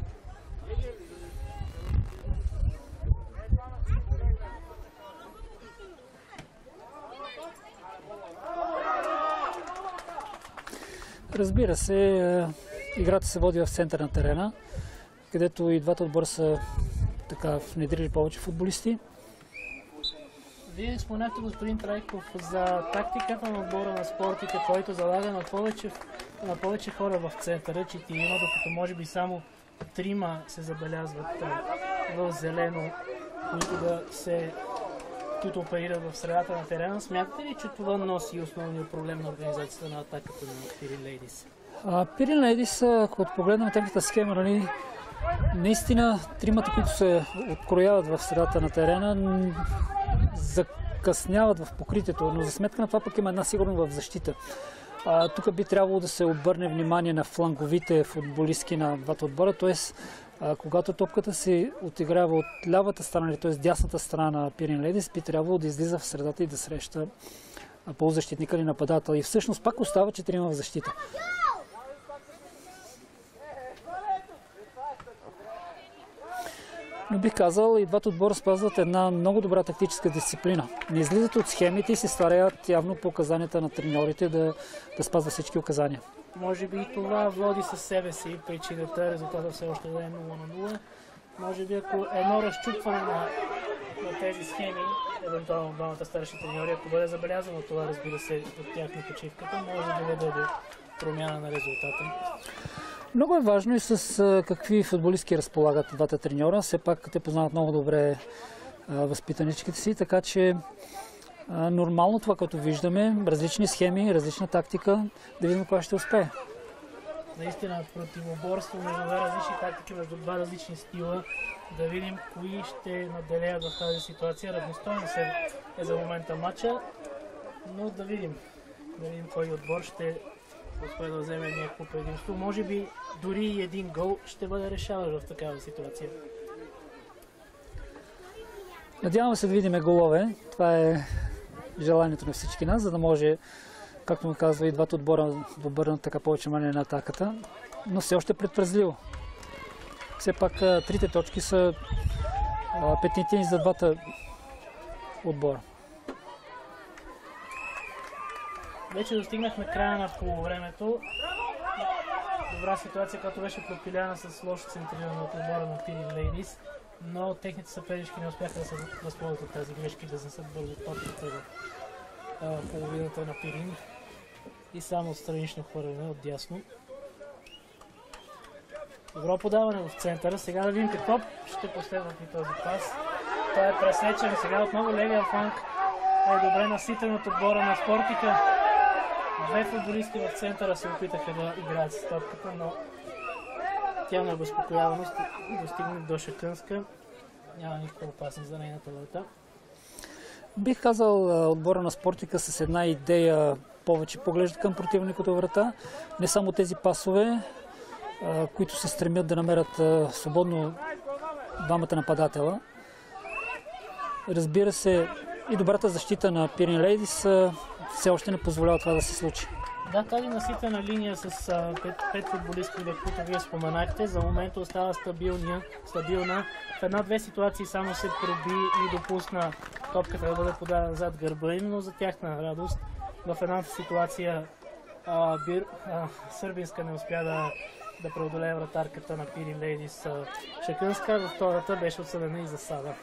Разбира се, играта се води в център на терена, където и двата отбора са така внедрили повече футболисти. Вие споменахте, господин Трайков, за тактиката на отбора на спортите, който залага на повече хора в центъра, 4, докато може би само 3 се забелязват в зелено, които оперират в средата на терена. Смятате ли, че това носи основния проблем на организацията на атаката на Pirin Ladies? Pirin Ladies, когато погледнем техната схема, нали, наистина тримата, които се открояват в средата на терена, закъсняват в покритието, но за сметка на това пък има една сигурност в защита. Тук би трябвало да се обърне внимание на фланговите футболистки на двата отбора, т.е. когато топката се отиграва от лявата страна, т.е. дясната страна на Pirin Ladies, би трябвало да излиза в средата и да среща полузащитника или нападател. И всъщност пак остава 4 в защита. Но бих казал, и двата отбора спазват една много добра тактическа дисциплина. Не излизат от схемите и се стараят явно по указанията на треньорите да спазват всички указания. Може би и това води със себе си причината, резултата все още да е 0-0. Може би ако едно разчупване на тези схеми, евентуално двамата старши треньори, ако бъде забелязано това, разбира се, от тях на почивката, може да доведе до промяна на резултата. Много е важно и с какви футболистки разполагат двата треньора. Все пак те познават много добре възпитаничките си, така че нормално това, като виждаме, различни схеми, различна тактика, да видим кога ще успее. Наистина противоборство между две различни тактики, между два различни стила, да видим кои ще наделеят в тази ситуация. Равностойно е за момента матча, но да видим кой отбор ще успее да вземе някакво предимство. Може би дори и един гол ще бъде решаващ в такава ситуация. Надяваме се да видим голове. Това е желанието на всички нас, за да може, както му казва, и двата отбора да обърнат така повече внимание на атаката, но все още предпазливо. Все пак трите точки са петнитини за двата отбора. Вече достигнахме края на полувремето. Добра ситуация, която беше пропиляна с лошо центриране от отбора на Pirin Ladies, но техните съпернички не успяха да се възползват от тази грешки, да занесат бързо топката в половината на Pirin и само странично хвърляне от дясно. Добро подаване в центъра. Сега да видим какво ще последва при този пас. Той е пресечен. Сега отново левия фланг е добре наситен от отбора на Спортика. Две футболисти в центъра се опитаха да играят с топката, но тя на безпокояваност достигне до Шакънска. Няма никаква опасност за нейната врата. Бих казал, отбора на Спортика с една идея повече поглежда към противникото врата. Не само тези пасове, които се стремят да намерят свободно двамата нападателя. Разбира се, и добрата защита на Pirin Ladies все още не позволява това да се случи. Да, тази наситена линия с 5 футболистки, които вие споменахте, за момента остава стабилна. В една-две ситуации само се проби и допусна топката да бъде подадена зад гърба им, но за тяхна радост в една ситуация Сърбинска не успя да преодолее вратарката на Pirin Ladies Шакънска. Във втората беше отсъдена и засада.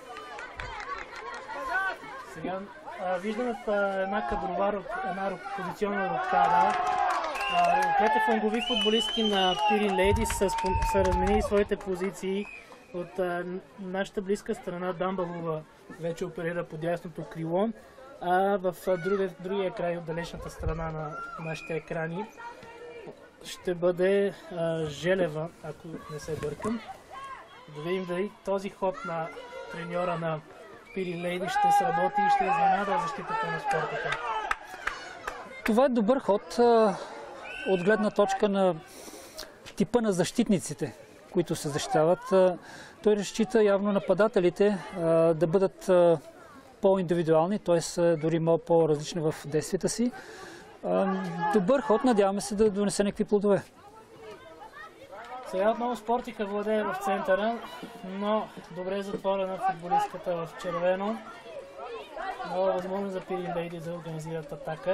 Сега виждаме една кадрова, една позиционна рокада. Двете флангови футболистки на Pirin Ladies са разменили своите позиции. От нашата близка страна Дамбалова вече оперира по дясното крило, а в другия край от далечната страна на нашите екрани ще бъде Желева, ако не се бъркам. Да видим дали този ход на треньора на Pirin Ladies ще сработи и ще изненада защитата на Спортика. Това е добър ход от гледна точка на типа на защитниците, които се защитават. Той разчита явно нападателите да бъдат по-индивидуални, т.е. дори по-различни в действията си. Добър ход, надяваме се да донесе някакви плодове. Сега отново Спортика владее в центъра, но добре затворена футболистката в червено. Нова възможност за Пирин Лейди да организират атака.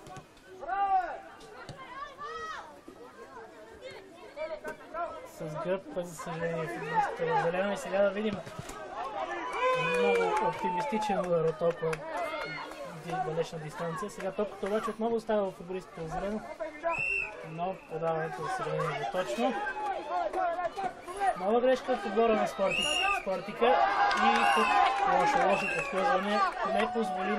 С гръб, за съжаление, футболистката в зелено. И сега да видим много оптимистичен удар от толкова далечна дистанция. Сега топката обаче отново остава в футболистката в зелено, но подаването за съжаление е точно. Нова грешка от отбора на Спортика и тук лошо подхвързване не позволи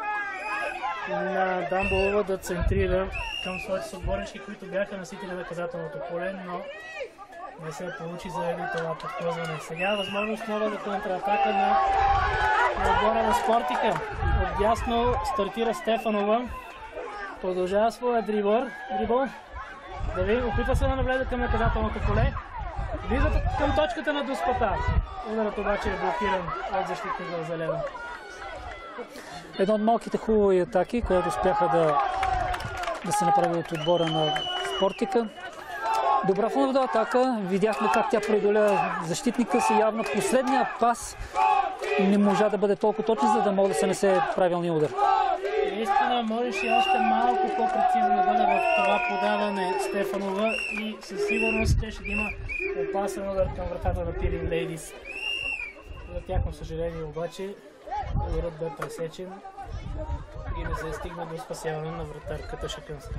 на Дамболова да центрира към своите съотборнички, които бяха носители на наказателното поле, но не се получи заради това подхвързване. Сега възможност нова за контратака на отбора на Спортика. Отдясно стартира Стефанова. Продължава своя дрибъл. Да видим, опитва се да навлезе към наказателното поле. Влиза към точката на Дуспата. Ударът обаче е блокиран от защитника в зелено. Едно от малките хубави атаки, които успяха да се направи от отбора на Спортика. Добра фоновата атака. Видяхме как тя преодоля защитника си. Явно последния пас не можа да бъде толкова точен, за да може да се несе правилния удар. Наистина можеше още малко по-прецизно да бъде в това подаване Стефанова и със сигурност ще има опасен удар към вратата на Пирин Лейдис. За тяхно съжаление обаче ударът бе пресечен и не се стигна до спасяване на вратарката Шакънска.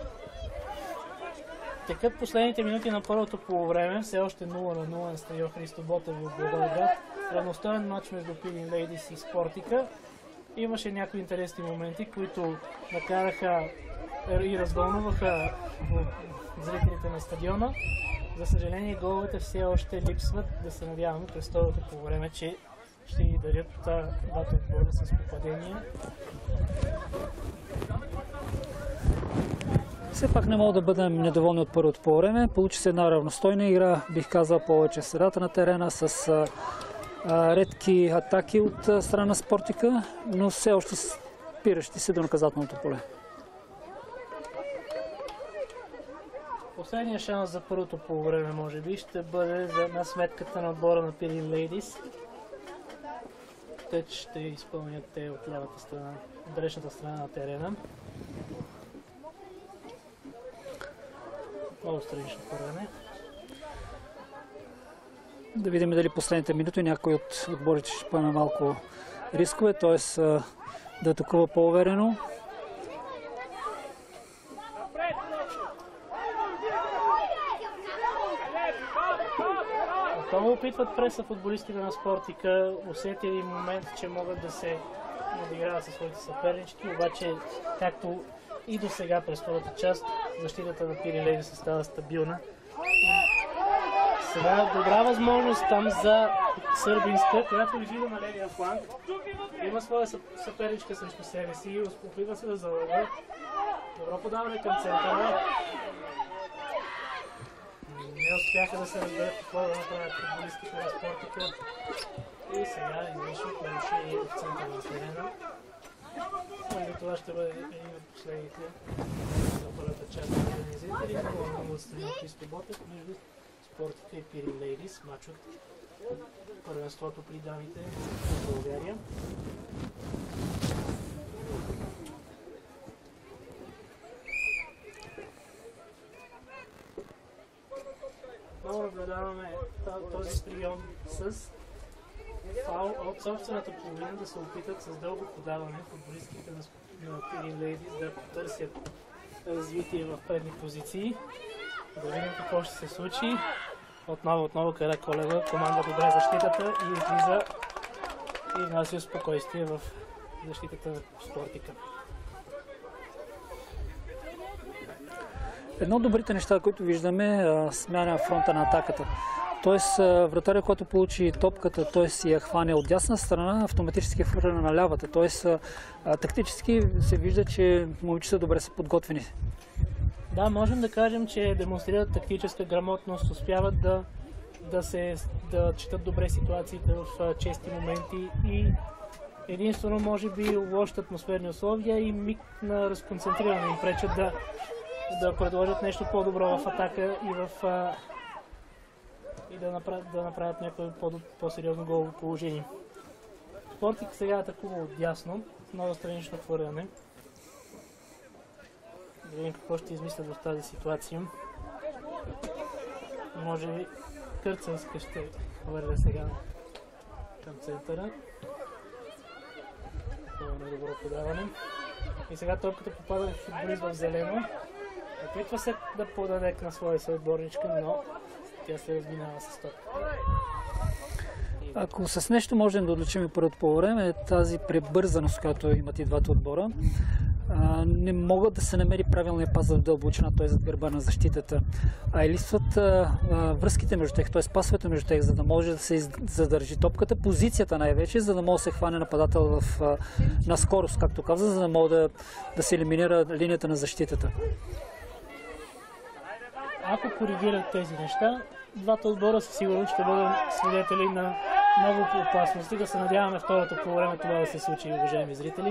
Текат последните минути на първото полувреме, все още 0-0 на стадион Христо Ботев в Благоевград. Равностоен матч между Пирин Лейдис и Спортика. Имаше някои интересни моменти, които накараха и развълнуваха зрителите на стадиона. За съжаление, головете все още липсват. Да се надяваме през второто полувреме, че ще ги дарят двата отбора с попадения. Все пак не мога да бъдем недоволни от първото полувреме. Получи се една равностойна игра, бих казал повече средата на терена с редки атаки от страна на Спортика, но все още спиращи се до наказателното поле. Последният шанс за първото полувреме може би ще бъде на сметката на отбора на Пирин Лейдис. Те ще изпълнят те от лявата страна, от далечната страна на терена. Много странично първене. Да видим дали последните минути някой от отборите ще поеме малко рискове, т.е. да атакува по-уверено. Отново опитват преса футболистите на Спортика, усетили момент, че могат да се надиграват със своите съпернички, обаче както и до сега през първата част, защитата на Пирин Лейдис става стабилна. Сега добра възможност там за Сърбинска, която излиза на левия фланг. Има своя съперничка срещу себе си, опитва се да залага. Добро подаване към центъра. Не успяха да се разберат какво да направят футболистите на Спортика. И сега извършват нарушение в центъра на терена. Може би това ще бъде един от последните за първата част на организатори. Много от стадион Христо Ботев между Спортика и Пирин Лейдис. Мач от първенството при дамите в България. Много наблюдаваме този прием с фаул от собствената половина да се опитат с дълго подаване футболистките на Пирин Лейдис да потърсят развитие в предни позиции. Да видим какво ще се случи. Отново Караколева команда добре защитата и излиза и внася спокойствие в защитата на Спортика. Едно от добрите неща, които виждаме, е смяна фронта на атаката. Тоест, вратаря, който получи топката, т.е. я хване от дясна страна, автоматически е хвърлена на лявата. Тоест, тактически се вижда, че момичета добре са подготвени. Да, можем да кажем, че демонстрират тактическа грамотност, успяват да четат добре ситуациите в чести моменти и единствено може би лошите атмосферни условия и миг на разконцентриране им пречат да предложат нещо по-добро в атака и в и да направят някое по-сериозно голово положение. Спортик сега атакува отдясно, много странично хвърляне. Да видим какво ще измислят в тази ситуация. Може би Кърценска ще хвърля сега към центъра. Това е добро подаване. И сега топката попада в футболист в зелено. Опитва се да подаде на своя съотборничка, но тя се разминава с топката. Ако с нещо можем да отличим и първото по време, е тази пребързаност, която имат и двата отбора. Не могат да се намери правилния пас в дълбочина, т.е. зад гърба на защитата. И липсват връзките между тях, т.е. пасовете между тях, за да може да се задържи топката, позицията най-вече, за да може да се хване нападател на скорост, както каза, за да може да се елиминира линията на защитата. Ако коригират тези неща, двата отбора със сигурност ще бъдем свидетели на много опасности. Да се надяваме второто по време това да се случи, уважаеми зрители.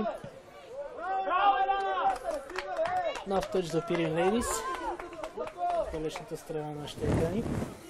Нов тъч за Пирин Лейдис. Далечната страна на нашите екрани.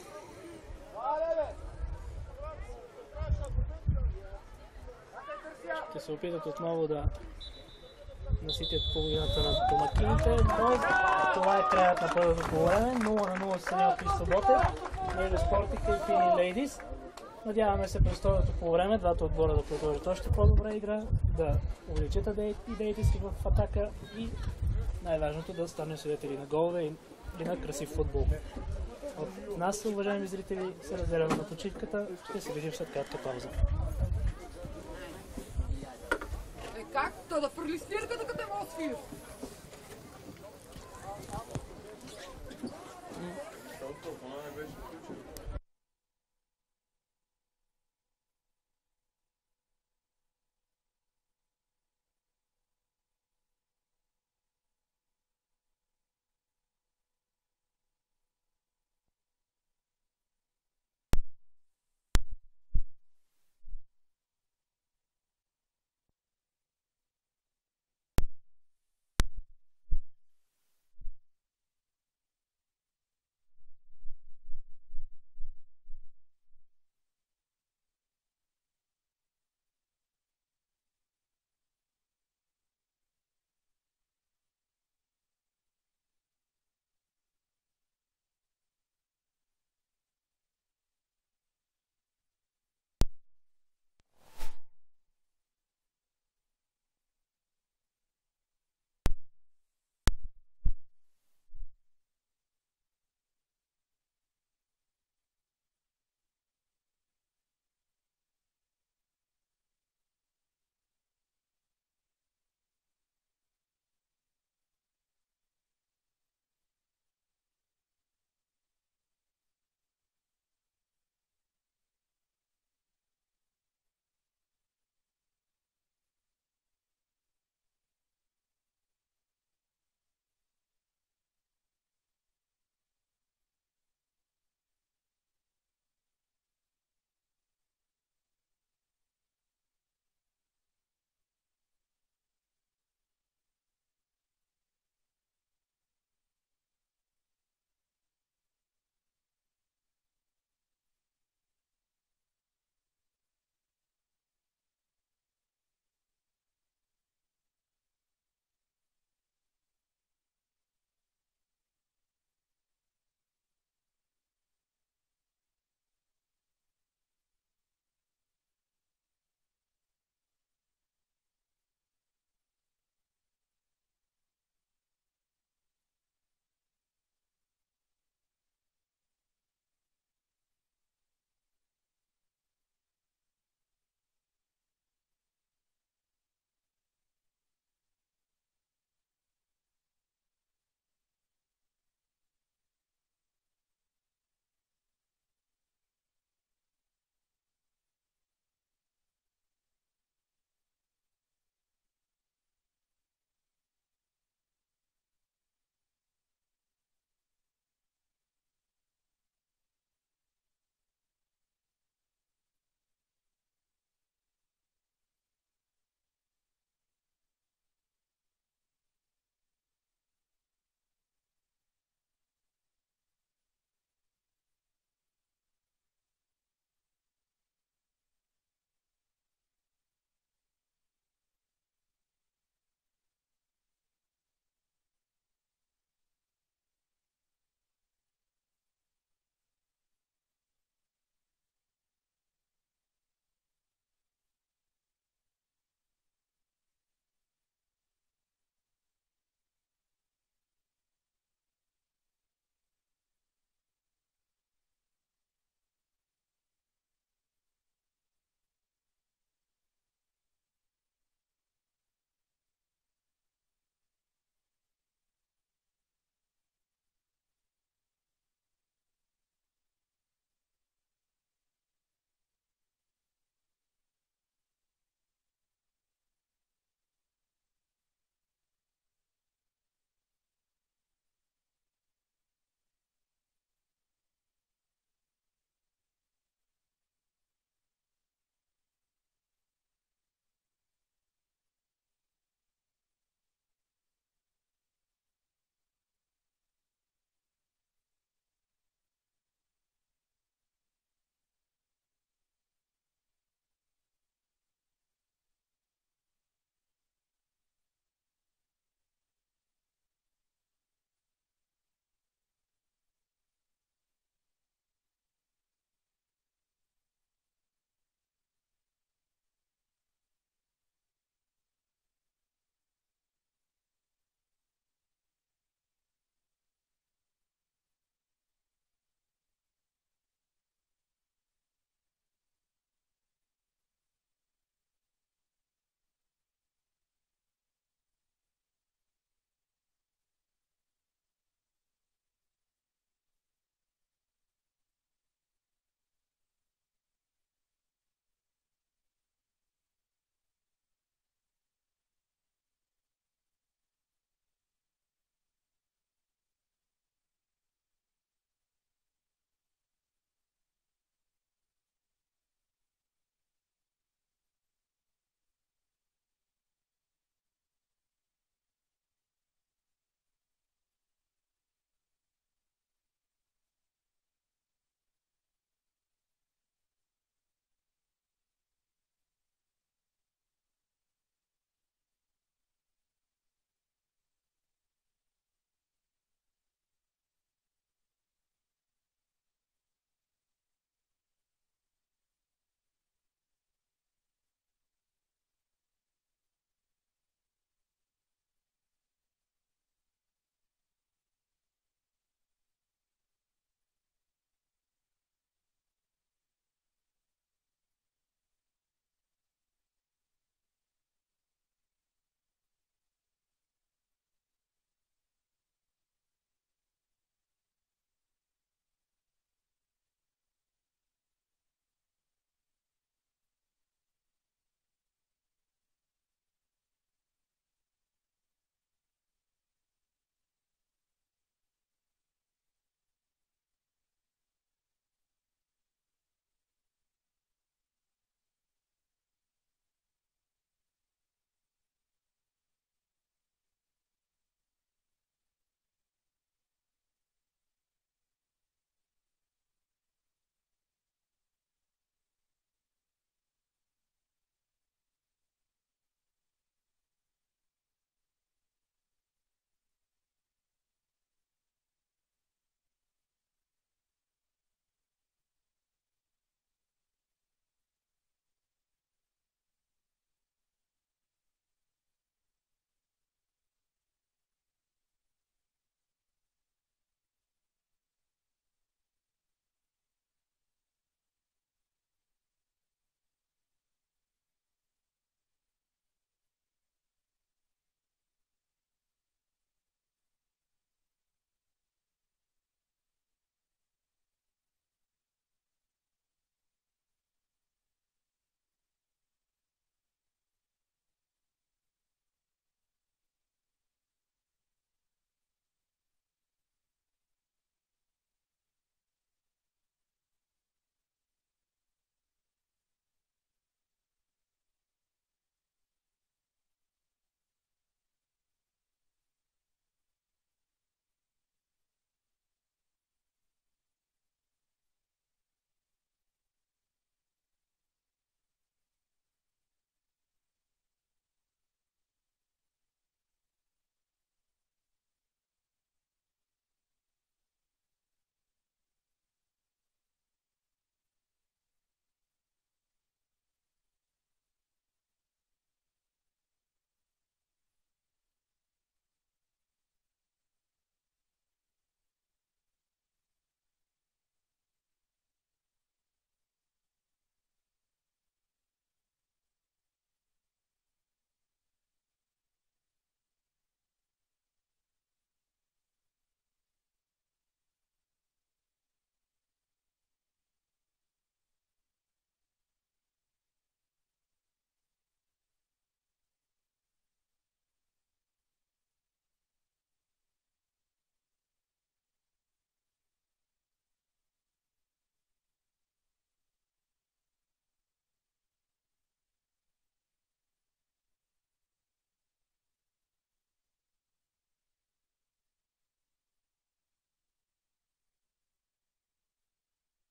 Ще се опитат отново да наситят половината на домакините, но това е краят на първото по време. 0-0 се от Христо Ботев между Спортика и Пирин Лейдис. Надяваме се през второто по време двата отбора да продължат още по-добра игра, да увеличат идеите си в атака и най-важното да станем свидетели на голове и на красив футбол. От нас, уважаеми зрители, се разделяме на почивката. Ще се видим след кратка пауза. Как? То да фърли свирката, като е свир.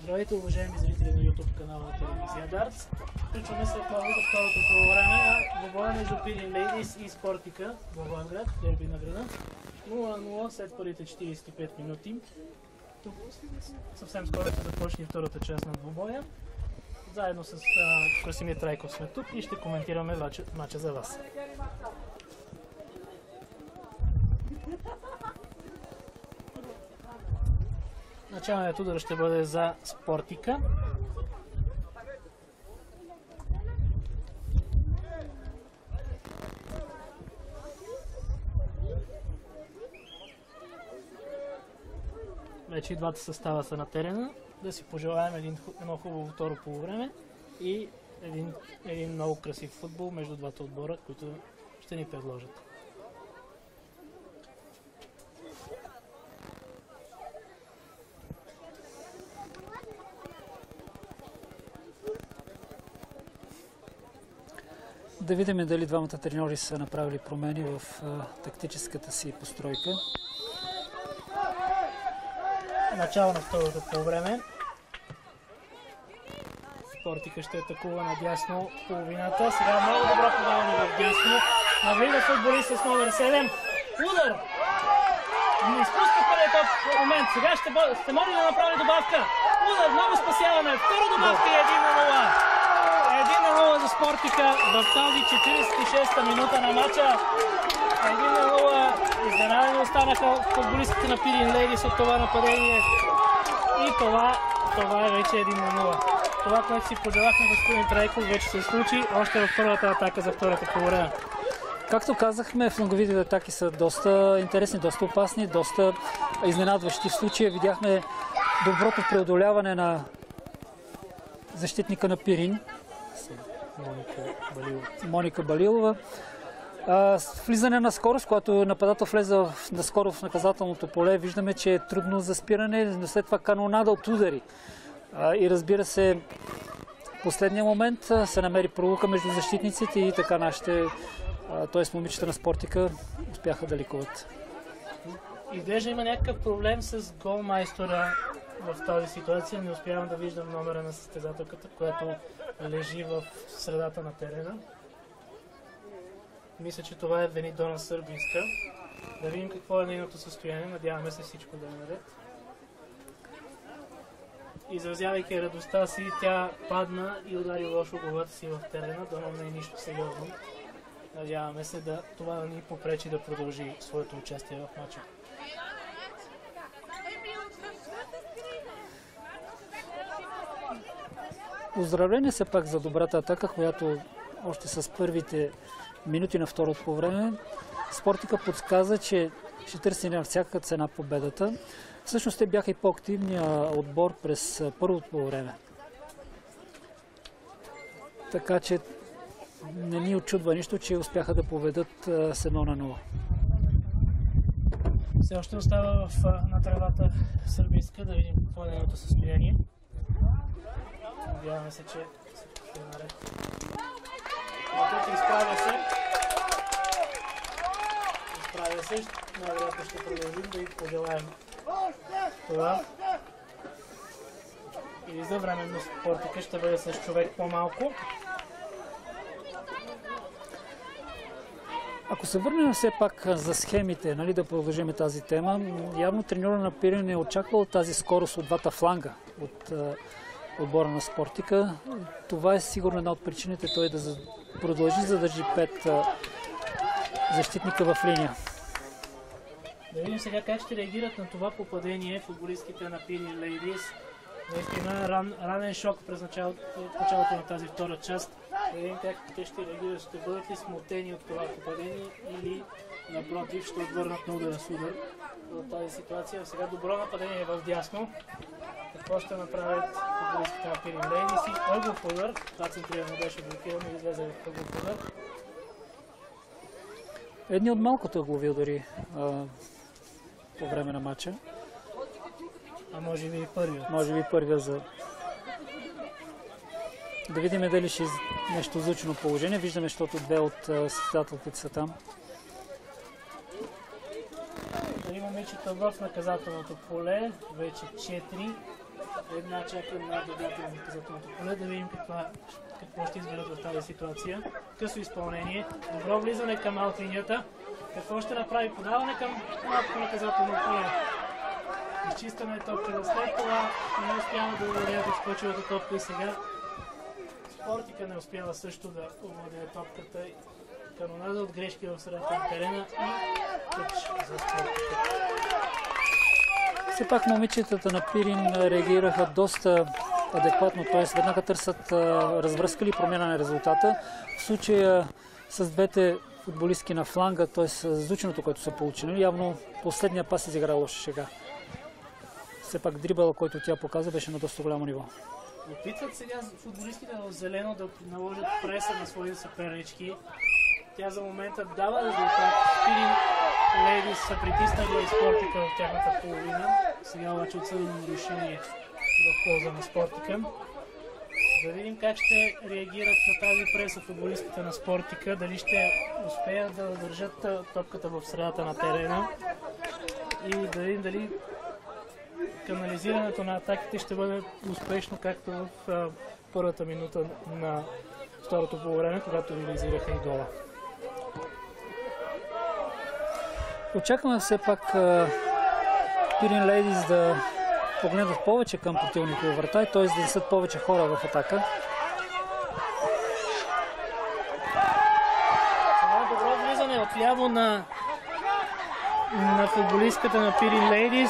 Здравейте, уважаеми зрители на YouTube канала на телевизия Дартс. Включваме след малко второто по време двобоя между Пирин Лейдис и Спортика Благоевград, дерби на града. 0-0 след първите 45 минути. Тук съвсем скоро ще започне втората част на двобоя. Заедно с Красимир Трайков сме тук и ще коментираме мача за вас. Началният удар ще бъде за Спортика. Вече и двата състава са на терена. Да си пожелаем едно хубаво второ полувреме и един много красив футбол между двата отбора, които ще ни предложат. Да видим дали двамата треньори са направили промени в тактическата си постройка. Начало на второто полувреме. Спортика ще атакува надясно половината. Сега много добро подаване в дясно. Навлиза футболист с номер 7. Удар! Не изпуска първият момент. Сега ще може да направи добавка. Удар, много спасяване. Втора добавка и 1-0. 1-0 за Спортика в тази 46-та минута на матча. 1-0. Изненадени останаха футболистите на Пирин Лейдис от това нападение. И това е вече 1-0. Това, което си пожелахме господин Трайков, вече се случи. Още във първата атака за втората полувреме. Както казахме, фланговите атаки са доста интересни, доста опасни, доста изненадващи. В случая видяхме доброто преодоляване на защитника на Пирин. Моника Балилова. Влизане на скорост, когато нападател влезе наскоро в наказателното поле, виждаме, че е трудно за спиране, но след това канонада от удари. И разбира се, последния момент се намери пролука между защитниците и така нашите, т.е. момичета на Спортика, успяха да ликуват. Изглежда има някакъв проблем с голмайстора в тази ситуация. Не успявам да виждам номера на състезателката, която лежи в средата на терена. Мисля, че това е Венидона Сърбинска. Да видим какво е нейното състояние. Надяваме се всичко да е наред. Изразявайки радостта си, тя падна и удари лошо главата си в терена. Дано не е нищо сериозно. Надяваме се това да ни попречи да продължи своето участие в матча. Поздравление се пак за добрата атака, която още с първите минути на второто по време Спортика подсказа, че ще търси на всяка цена победата. Всъщност те бяха и по-активния отбор през първото по време. Така че не ни очудва нищо, че успяха да поведат с 1-0. Все още остава на тревата Сърбийска, да видим какво е нейното състояние. Надяваме се, че ще е наред. Изправя се. Най-вероятно ще продължим да й пожелаем това. И за временно Спортика ще бъде с човек по-малко. Ако се върнем все пак за схемите, нали, да продължим тази тема, явно треньора на Пирин е очаквал тази скорост от двата фланга от отбора на Спортика. Това е сигурно една от причините той да продължи да държи 5 защитника в линия. Да видим сега как ще реагират на това попадение футболистките на Пирин Лейдис. Наистина ранен шок през началото на тази втора част. Да видим как те ще реагират. Ще бъдат ли смутени от това попадение или напротив ще отвърнат на удара с удар в тази ситуация. Сега добро нападение в дясно. Какво ще направят футболистите на Пирин Лейдис и ъглов удар. Това центрирано беше блокирано и излезе в ъглов удар. Едни от малкото ъглови удари по време на матча. А може би и първият. Може би първият за... Да видим дали ще нещо звучно положение. Виждаме, защото две от състезателките са там. Дали момичета в наказателното поле, вече 4. една чака на додател на наказателното поле, да видим какво ще изберат в тази ситуация. Късо изпълнение, добро влизане към аут линията. Какво ще направи? Подаване към малко наказателно поле. Изчистване топката. След това не успява да овладее отскочилата топка и сега Спортика не успява също да овладее топката. Канонада от грешки в средата на терена и тъч за Спортика. Все пак момичетата на Пирин реагираха доста адекватно, т.е. веднага търсят развръзка или промяна на резултата. В случая с двете футболистки на фланга, т.е. с звученото, което са получили, явно последния пас изигра лоша шега. Все пак дрибъл, който тя показа, беше на доста голямо ниво. Опитват сега футболистите в зелено да наложат преса на своите съпернички. Тя за момента дава резултат. Пирин Лейдис са притиснали и Спортика в тяхната половина. Сега обаче отсъдено нарушение в полза на Спортика. Да видим как ще реагират на тази преса футболистите на Спортика. Дали ще успеят да държат топката в средата на терена. И да видим дали канализирането на атаките ще бъде успешно, както в първата минута на второто полувреме, когато реализираха и гола. Очакваме все пак Пирин Лейдис да погледнат повече към противникова врата, т.е. да десат повече хора в атака. Това добро влизане отляво на футболистката на Пирин Лейдис.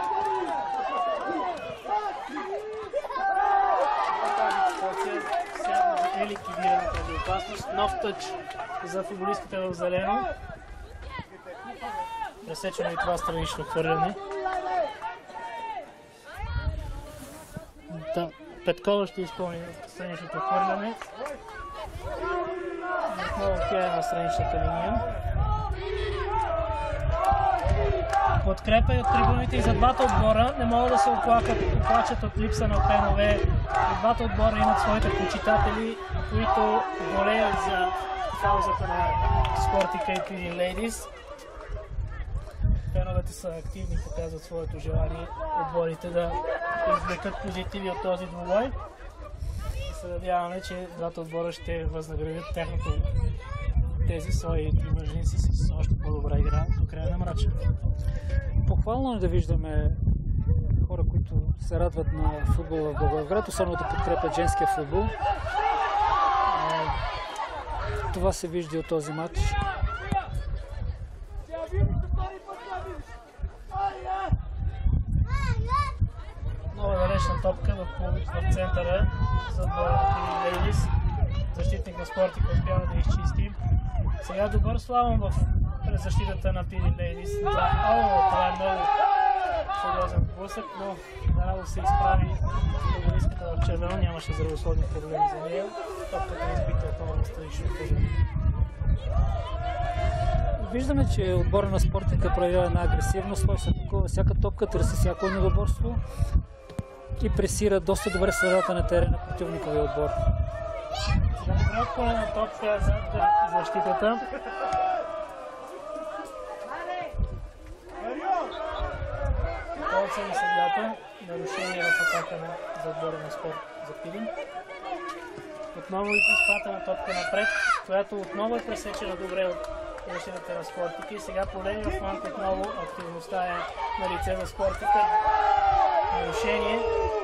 Е ликвидирана тази опасност. Нов тъч за футболистката в зелено. Пресечено и това странично хвърляне. Петкова ще изпълни страничното хвърляне. Отново тя е на страничната линия. Подкрепа и от трибуните и за двата отбора. Не могат да се оплачат от липса на фенове. И двата отбора имат своите почитатели, които болеят за каузата на Спортика и Пирин Лейдис. Феновете са активни, показват своето желание отборите да извлекат позитиви от този двубой. И се надяваме, че двата отбора ще възнаградят тези свои привърженици с още по-добра игра до края на мача. Похвално е да виждаме хора, които се радват на футбол в Благоевград, особено да подкрепят женския футбол. Това се вижда от този матч. Много далечна топка в центъра за Пирин Лейдис. Защитник на Спортика успява да изчисти. Сега добър слалом в защитата на Пирин Лейдис. Това е много сериозен блъсък, но наравно се изправи футболистката в червено. Нямаше здравословни проблеми за нея. Топката е избита отново на страничното поле. Виждаме, че отбора на Спортика проявява една агресивност, всяка топка търси всяко еднодоборство и пресира доста добре средата на терена противниковия отбор. Сега добре отпълнена топка зад защитата. Колца на съдията. Нарушение в атака за отбора на Спорт за Пирин. Отново и изпратена топка напред, която отново е пресечена добре от защитата на Спортика. И сега по левия фланг отново активността е на лице на Спортика. Нарушение.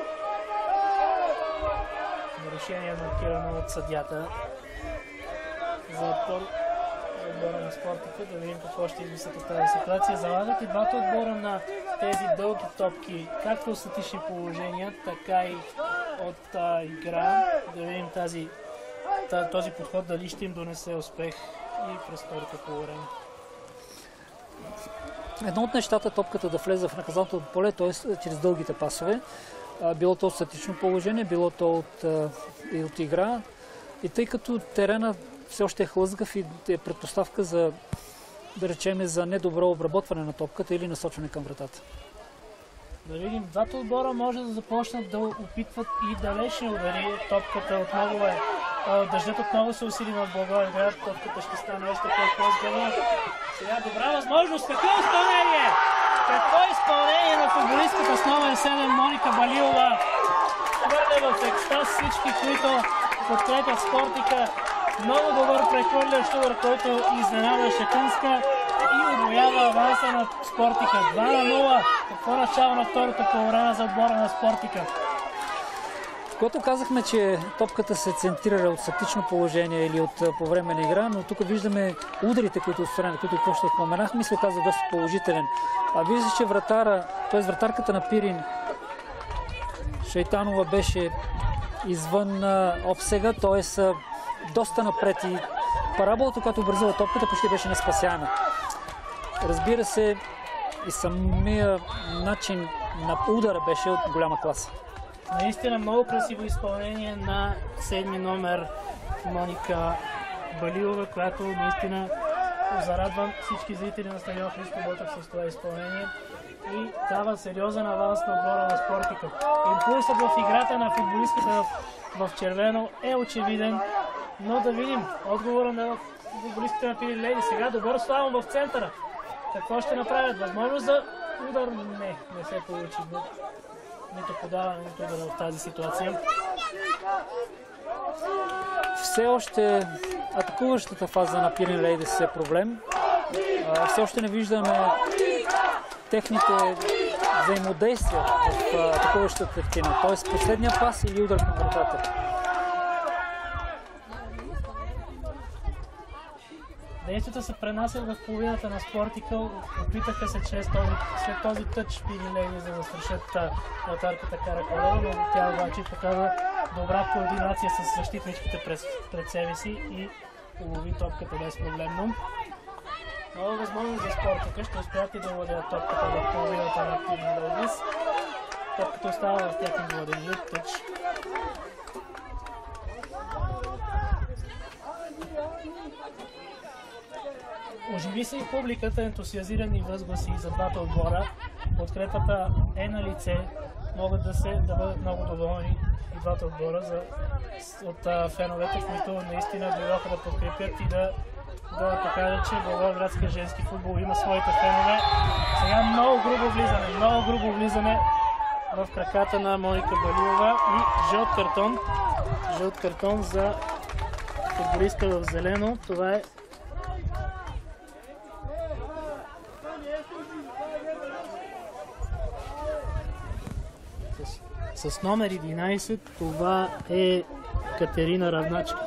Нарушение маркирано от съдията за отбора на Спортика. Да видим какво ще измислят от тази ситуация. Залагат и двата отбора на тези дълги топки, както от статични положения, така и от игра. Да видим този подход дали ще им донесе успех и през второто полувреме. Едно от нещата топката да влезе в наказателното поле, т.е. чрез дългите пасове. Било то от статично положение, било то от игра. И тъй като терена все още е хлъзгав и е предпоставка за, да речем, за недобро обработване на топката или насочване към вратата. Да видим, двата отбора може да започнат да опитват и далечни удари. Топката отново дъждът отново се усили в Благоевград. Топката ще стане още по-хлъзгава. Сега добра възможност. Какво изпълнение? Какво изпълнение на футболистката с номер 7 Моника Балилова. хвърля в екстаз всички, които подкрепят Спортика. Много добър прехвърлящ удар, който изненада Шакънска и удвоява аванса на Спортика. 2-0. Какво начало на второто по време за отбора на Спортика? Когато казахме, че топката се центрира от статично положение или от по време на игра, но тук виждаме ударите, които отстранят, които просто споменахме, се оказа доста положителен. А вижда, че вратарката на Пирин Шайтанова беше извън обсега, т.е. доста напред и параболата, която образува топката, почти беше неспасяна. Разбира се, и самия начин на удара беше от голяма класа. Наистина много красиво изпълнение на 7-ми номер Моника Балилова, която наистина зарадва всички зрители на стадион Христо Ботев с това изпълнение и дава сериозен аванс на отбора на Спортика. Импулсът в играта на футболистката в червено е очевиден, но да видим отговора на футболистките на Пирин Лейди. Сега добър славам в центъра. Какво ще направят? Възможност за удар? Не се получи. Нито подаване, нито удар в тази ситуация. Все още атакуващата фаза на Пирин Лейдис е проблем. Все още не виждаме техните взаимодействия в атакуващата третина. Т.е. последния пас или удар към вратата. Действията се пренасят в половината на Спортика. Опитаха се след този тъч Пирин Лейдис да застрашат вратарката Караколева, но тя обаче показва добра координация с защитничките пред себе си и улови топката безпроблемно. Много възможност за Спортика. Ще успеят и да владеят топката в половината на Пирин Лейдис. Топката остава в тяхно владение. Тъч. Оживи се и публиката, ентусиазирани възгласи за двата отбора. Подкрепата е на лице. Могат да бъдат много доволни и двата отбора от феновете, които наистина дойдоха да подкрепят и да покажат, че Благоевградския женски футбол има своите фенове. Сега много грубо влизане в краката на Моника Балилова и жълт картон за футболистка в зелено. Това е с номер 11, това е Катерина Равначка.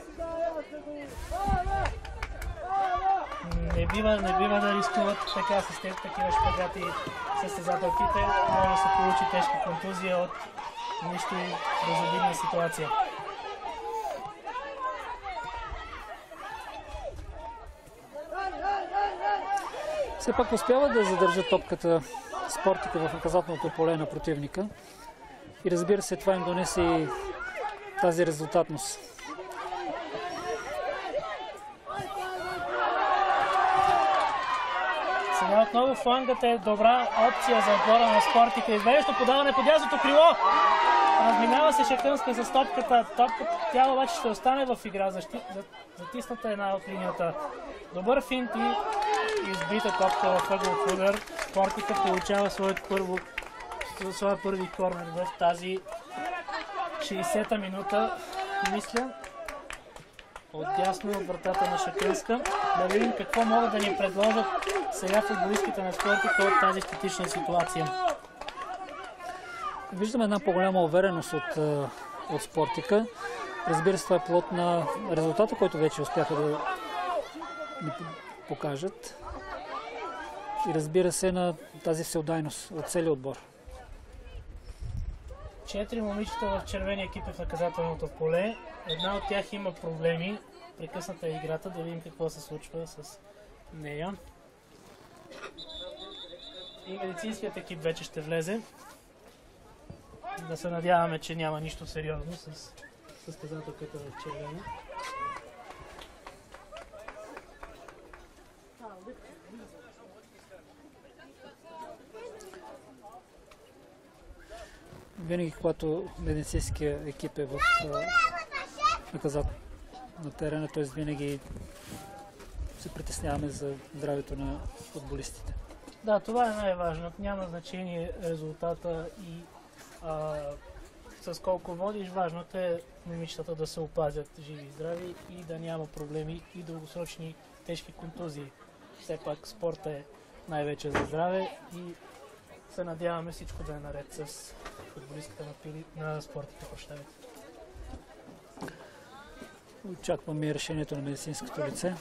Не бива да рискуват така с такива шпагати състезателките. Може да се получи тежка контузия от нищо безобидна ситуация. Все пак успява да задържат топката Спортика в наказателното поле на противника. И разбира се, това им донесе и тази резултатност. Сега отново флангът е добра опция за отбора на Спортика. Извеждащо подаване по дясното крило. Разминава се Шакънска с топката. Тя обаче ще остане в игра. Затисната една от линията. Добър финт и избита топка в ъгълов удар. Спортика получава своя първи корнер в тази 60-та минута, мисля. Отдясно от вратата на Шакънска. Да видим какво могат да ни предложат сега футболистките на Спортика от тази статична ситуация. Виждаме една по-голяма увереност от Спортика. Разбира се, това е плод на резултата, който вече успяха да ни покажат. И разбира се, на тази всеотдайност от целия отбор. 4 момичета в червения екип в наказателното поле. Една от тях има проблеми. Прекъсната е играта, да видим какво се случва с нея. И медицинският екип вече ще влезе. Да се надяваме, че няма нищо сериозно с състезателката в червено. Винаги, когато медицинския екип е в на терена, т.е. винаги се притесняваме за здравето на футболистите. Да, това е най-важно. Няма значение резултата и с колко водиш, важното е момичетата да се опазят живи и здрави и да няма проблеми и дългосрочни тежки контузии. Все пак спорта е най-вече за здраве и се надяваме всичко да е наред с футболистката на спортите. Очакваме и решението на медицинското лице.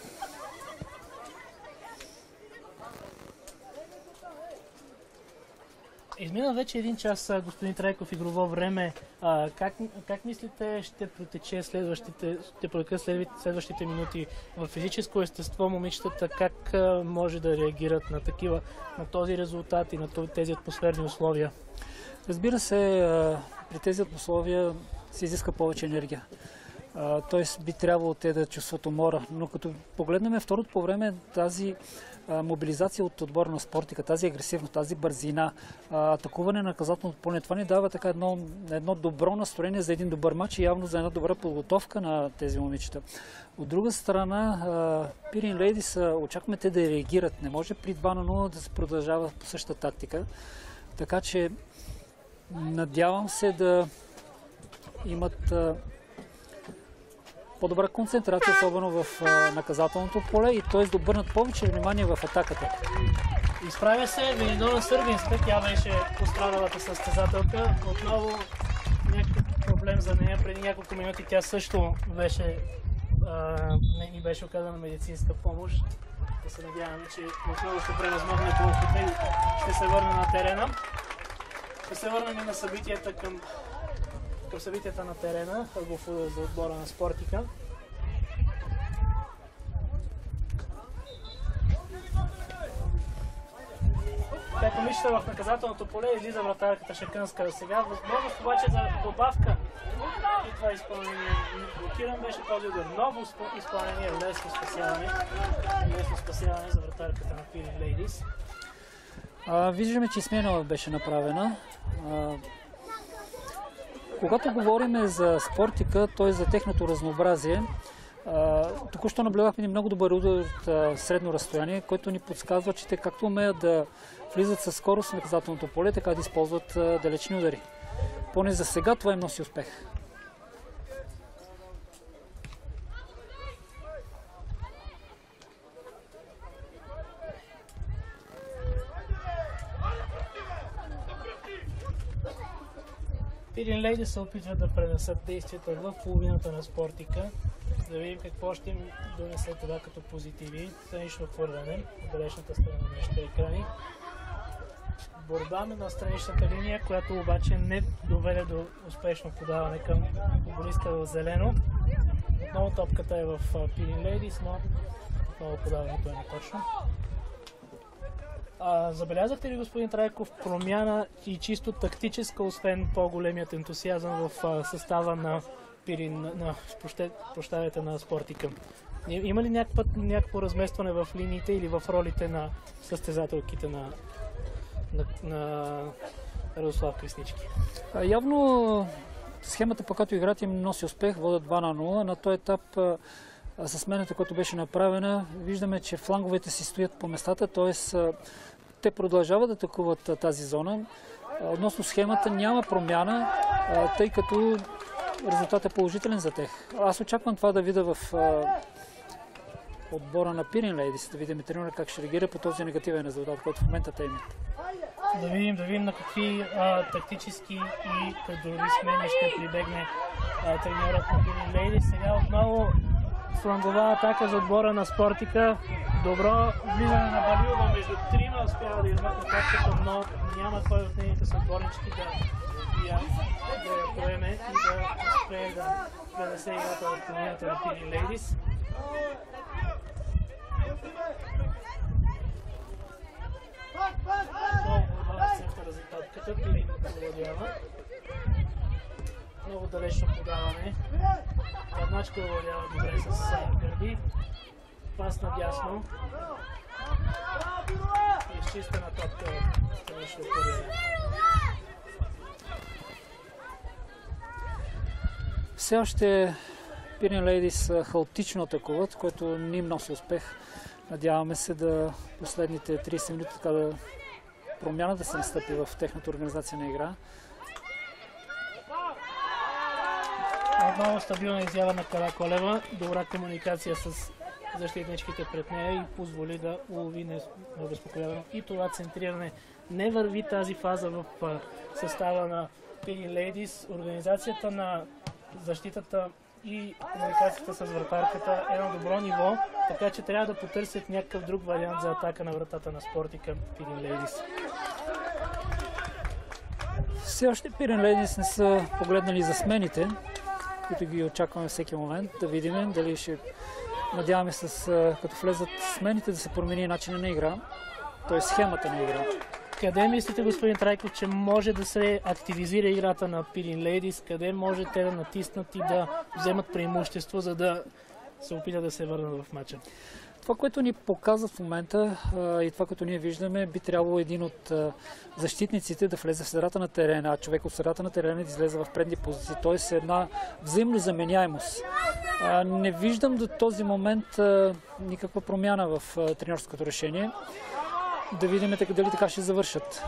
Измина вече 1 час, господин Трайков, игрово време. Как мислите ще протече следващите минути в физическо естество? Момичетата как може да реагират на този резултат и на тези атмосферни условия? Разбира се, при тези условия се изиска повече енергия. Т.е. би трябвало те да чувстват умора. Но като погледнем второто по време, тази мобилизация от отбора на Спортика, тази агресивност, тази бързина, атакуване на наказателното поле, това ни дава така едно добро настроение за един добър матч и явно за една добра подготовка на тези момичета. От друга страна, Пирин Лейдис, очакваме те да реагират. Не може при 2-0 да се продължава по същата тактика. Така че надявам се да имат по-добра концентрация, особено в наказателното поле и т.е. да обърнат повече внимание в атаката. Изправя се Венедона Сърбинска, тя беше пострадалата състезателка. Отново някакъв проблем за нея. Преди няколко минути тя също не ни беше оказана медицинска помощ. Да се надяваме, че отново ще превъзмогне колкото и ще се върне на терена. Ще се върнем и на събитията към събитията на терена, футбол за отбора на Спортика. Пето мишта в наказателното поле, излиза вратарката Шакънска сега. Възможност обаче за добавка. И това изпълнение блокиран беше този удар. Ново изпълнение, лесно спасяване за вратарката на Пирин Лейдис. Виждаме, че смена беше направена. Когато говорим за Спортика, т.е. за техното разнообразие, току-що наблюдахме много добър удар от средно разстояние, който ни подсказва, че те както умеят да влизат със скорост в наказателното поле, така да използват далечни удари. Поне за сега това им носи успех. Пирин Лейдис се опитват да пренесат действията в половината на Спортика, да видим какво ще им донесе това като позитиви. Странично хвърляне от далечната страна на нашите екрани. Борба на страничната линия, която обаче не доведе до успешно подаване към футболиста в зелено. Отново топката е в Пирин Лейдис, но отново подаването е неточно. Забелязахте ли, господин Трайков, промяна и чисто тактическа, освен по-големият ентусиазъм в състава на на Спортика? Има ли някакво разместване в линиите или в ролите на състезателките на Радослав Креснички? Явно схемата, по която играта им носи успех, водят 2-0. На този етап с смената, която беше направена, виждаме, че фланговете си стоят по местата, т.е. те продължават да атакуват тази зона. Относно схемата няма промяна, тъй като резултатът е положителен за тях. Аз очаквам това да видя в отбора на Пирин Лейдис, да видим тренера как ще реагира по този негативен резултат, който в момента те имат. Да видим на какви тактически и кадрови смени ще прибегне треньорът на Пирин Лейдис. Сега отново флангова атака за отбора на Спортика. Добро влизане на Балиова между трима, успява да измъкне топката, но няма кой от нейните съотборнички да я поеме и да успее да пренесе играта в половината на Пирин Лейдис. Много борба в центъра за топката, Пирин овладява. Много далечно подаване. Едначка овладява добре с гърди. Пас надясно. Изчистена топка от странично подаване. Все още Пирин Лейдис хаотично атакуват, което не им носи успех. Надяваме се да последните 30 минути така да промяна да се настъпи в техната организация на игра. Отново стабилна изява на Караколева, добра комуникация с защитничките пред нея и позволи да улови необезпокоявано. И това центриране не върви тази фаза в състава на Pirin Ladies. Организацията на защитата и комуникацията с вратарката е на добро ниво, така че трябва да потърсят някакъв друг вариант за атака на вратата на Спортика Pirin Ladies. Все още Pirin Ladies не са погледнали за смените, които ги очакваме всеки момент, да видим дали ще надяваме като влезат смените да се промени начина на игра, т.е. схемата на игра. Къде мислите, господин Трайков, че може да се активизира играта на Pirin Ladies? Къде може те да натиснат и да вземат преимущество, за да се опитат да се върнат в матча? Това, което ни показва в момента и това, което ние виждаме, би трябвало един от защитниците да влезе в средата на терена, а човек от средата на терена да излезе в предни позиции, т.е. една взаимно заменяемост. Не виждам до този момент никаква промяна в треньорското решение. Да видим дали така ще завършат.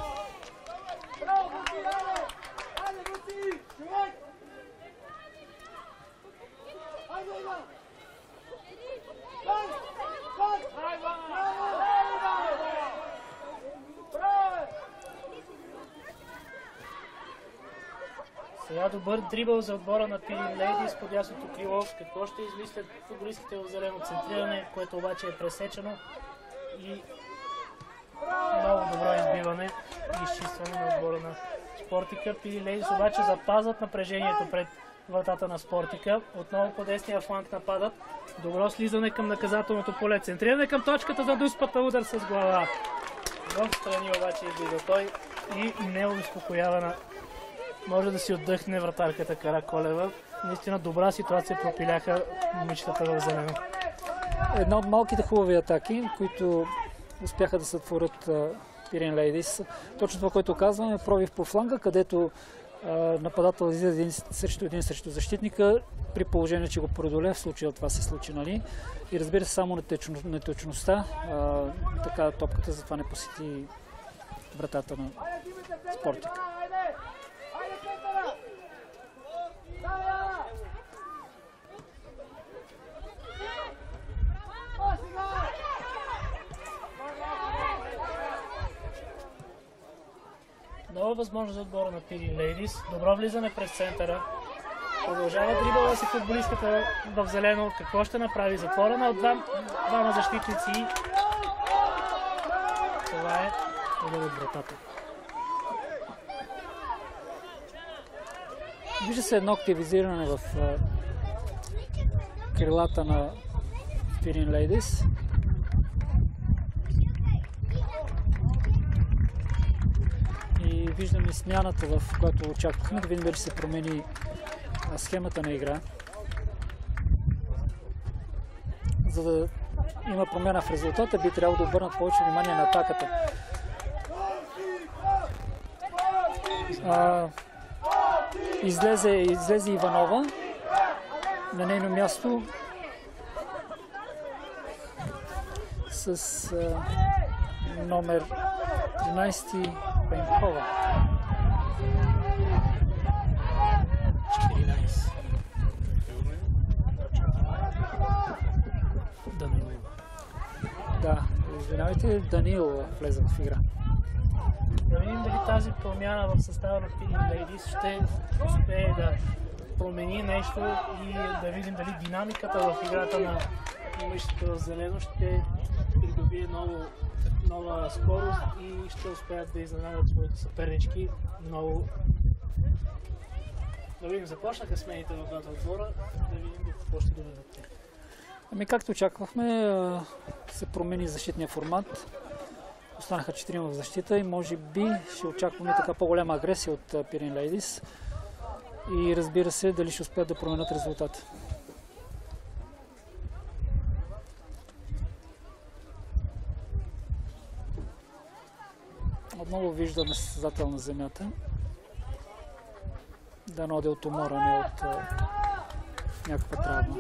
Сега добър дрибъл за отбора на Pirin Ladies под ясното крило. Какво ще измислят футболистите в зелено центриране, което обаче е пресечено и много добро избиване и изчистване на отбора на Спортика. Pirin Ladies обаче запазват напрежението пред вратата на Спортика. Отново по десния фланг нападат. Добро слизане към наказателното поле. Центриране към точката за дуспата, удар с глава. В страни обаче излиза той и необезпокоявана. Може да си отдъхне вратарката Караколева. Наистина добра ситуация пропиляха момичетата в зелено. Една от малките хубави атаки, които успяха да сътворят Pirin Ladies. Точно това, което казваме, пробив по фланга, където нападател излиза един срещу защитника, при положение, че го преодолее. В случая това се случи, нали? И разбира се, само неточността, така топката затова не посети вратата на Спортика. Нова възможност за отбора на Pirin Ladies. Добро влизане през центъра. Продължава дрибъла си футболистката в зелено. Какво ще направи? Затворена от двама защитници. Това е удар от вратата. Вижда се едно активизиране в крилата на Pirin Ladies. И виждаме смяната, в която очаквахме, да видим дали се промени схемата на игра. За да има промяна в резултата, би трябвало да обърнат повече внимание на атаката. Излезе Иванова на нейно място с номер 13 Пенкова. 14. Данилова. Да, извинявайте, Данилова влезе в игра. Да видим дали тази промяна в състава на Pirin Ladies ще успее да промени нещо и да видим дали динамиката в играта на момичетата в зелено ще придобие нова скорост и ще успеят да изненадат своите съпернички много. Да видим, започнаха смените в двата отбора, да видим какво ще доведат. Ами както очаквахме, се промени защитния формат. Останаха 4 в защита и може би ще очакваме така по-голяма агресия от Pirin Ladies. И разбира се, дали ще успеят да променят резултата. Отново виждаме състезател на земята. Дано да е от умора, не от някаква травма.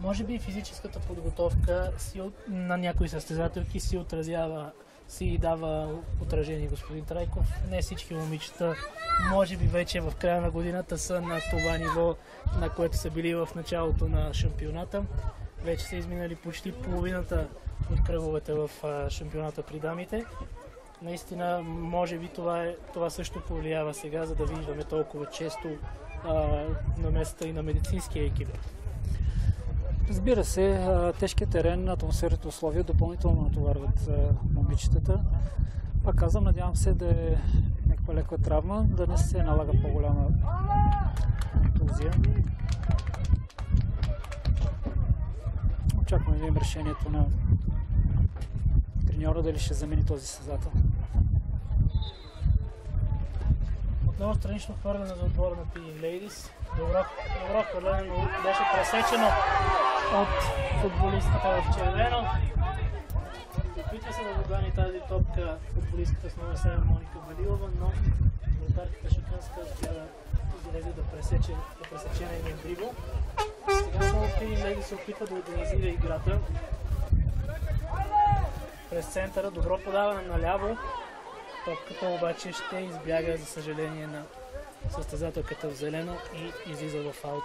Може би физическата подготовка на някои състезателки си дава отражение, господин Трайков. Не всички момичета, може би вече в края на годината, са на това ниво, на което са били в началото на шампионата. Вече са изминали почти половината от кръговете в шампионата при дамите. Наистина, може би това също повлиява сега, за да виждаме толкова често намесата и на медицинския екип. Разбира се, тежкият терен, атмосферните условия допълнително натоварват момичетата. Пак казвам, надявам се да е някаква леква травма, да не се налага по-голяма контузия. Очакваме да видим решението на треньора дали ще замени този състезател. Отново странично хвърляне за отбора на Pidgin Ladies. Добро хвърляне, но беше пресечено от футболистката в червено. Опитва се да догани тази топка футболистката с номер 7 Моника Балилова, но вратарката Шиканска успя да излезе да пресече нейния дрибъл. Сега отново Pidgin Ladies се опитва да организира играта. През центъра, добро подаване наляво. Топката обаче ще избяга, за съжаление, на състезателката в зелено и излиза в аут.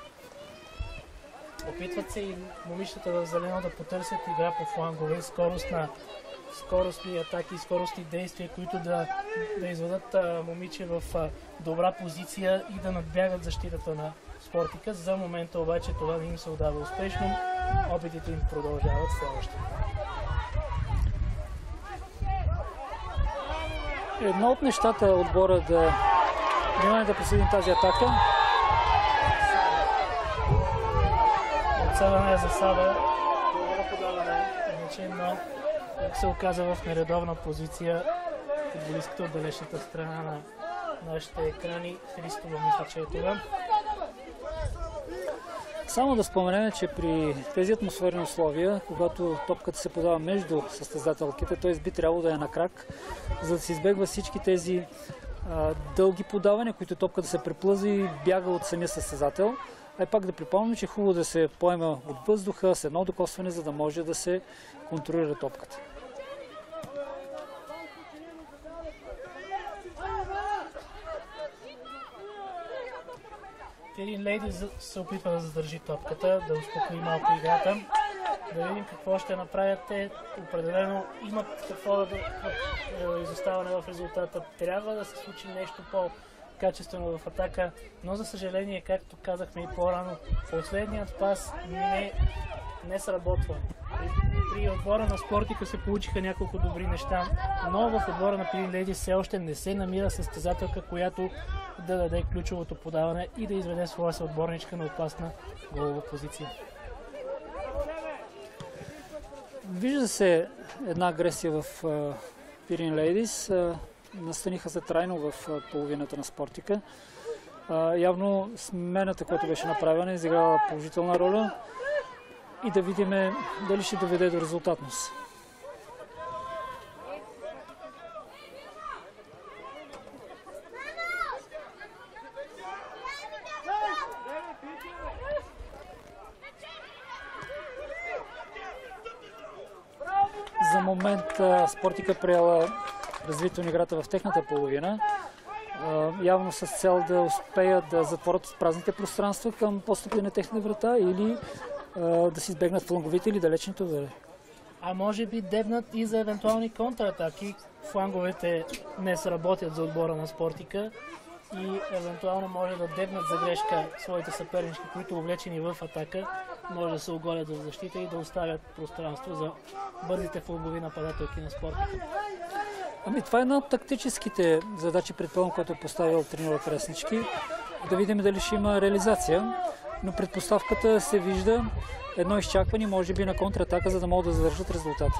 Опитват се и момичетата в зелено да потърсят игра по флангове, скоростни атаки и скоростни действия, които да изведат момиче в добра позиция и да надбягат защитата на Спортика. За момента обаче това не им се удава успешно. Опитите им продължават все още. Едно от нещата е отбора да внимание да проследим тази атака. Отсъване за Сава. Добро подаване, но се оказа в нередовна позиция футболистката от далечната страна на нашите екрани. Христова мисля, че е това. Само да споменем, че при тези атмосферни условия, когато топката се подава между състезателките, т.е. би трябвало да е на крак, за да се избегва всички тези дълги подавания, които топката се преплъзва и бяга от самия състезател. А пак да припомним, че е хубаво да се поема от въздуха с едно докосване, за да може да се контролира топката. Pidgin Ladies се опитва да задържи топката, да успокои малко играта. Да видим какво ще направят те. Определено имат какво да изоставане в резултата. Трябва да се случи нещо по-качествено в атака, но за съжаление, както казахме и по-рано, последният пас не сработва. При отбора на Спортика се получиха няколко добри неща, но в отбора на Pidgin Ladies все още не се намира състезателка, която да даде ключовото подаване и да изведе своя съотборничка на опасна голова позиция. Вижда се една агресия в Pidgin Ladies. Настаниха се трайно в половината на Спортика. Явно смената, която беше направена, изиграла положителна роля и да видим дали ще доведе до резултатност. За момент Спортика приела развитие на играта в техната половина, явно с цел да успеят да затворят празните пространства към постъпи на техните врата или да си избегнат фланговите или далечните удари. А може би дебнат и за евентуални контратаки. Фланговете не сработят за отбора на Спортика и евентуално може да дебнат за грешка своите съпернички, които увлечени в атака, може да се оголят в защита и да оставят пространство за бързите флангови нападателки на Спортика. Това е една от тактическите задачи, предполагам, който е поставил треньора Преснички. Да видим дали ще има реализация, но предпоставката се вижда едно изчакване, може би на контратака, за да могат да задържат резултата.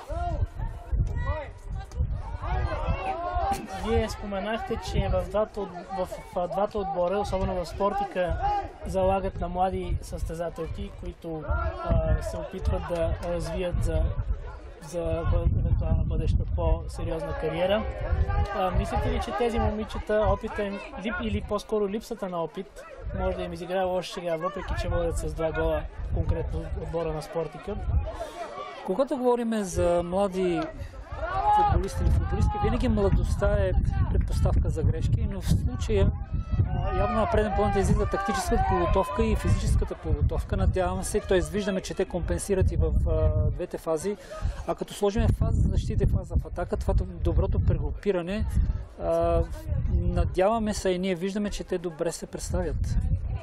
Вие споменахте, че в двата отбора, особено в Спортика, залагат на млади състезателки, които се опитват да развият за евентуална бъдеща по-сериозна кариера. Мислите ли, че тези момичета, опита им, или по-скоро липсата на опит, може да им изиграе още сега, въпреки че водят с 2 гола конкретно отбора на Спортика? Когато говорим за млади футболисти или футболистки, винаги младостта е предпоставка за грешки, но в случая явно на преден план излиза тактическата подготовка и физическата подготовка. Надявам се, т.е. виждаме, че те компенсират и в двете фази. А като сложим фаза за защита и фаза в атака, това доброто прегрупиране, надяваме се и ние виждаме, че те добре се представят.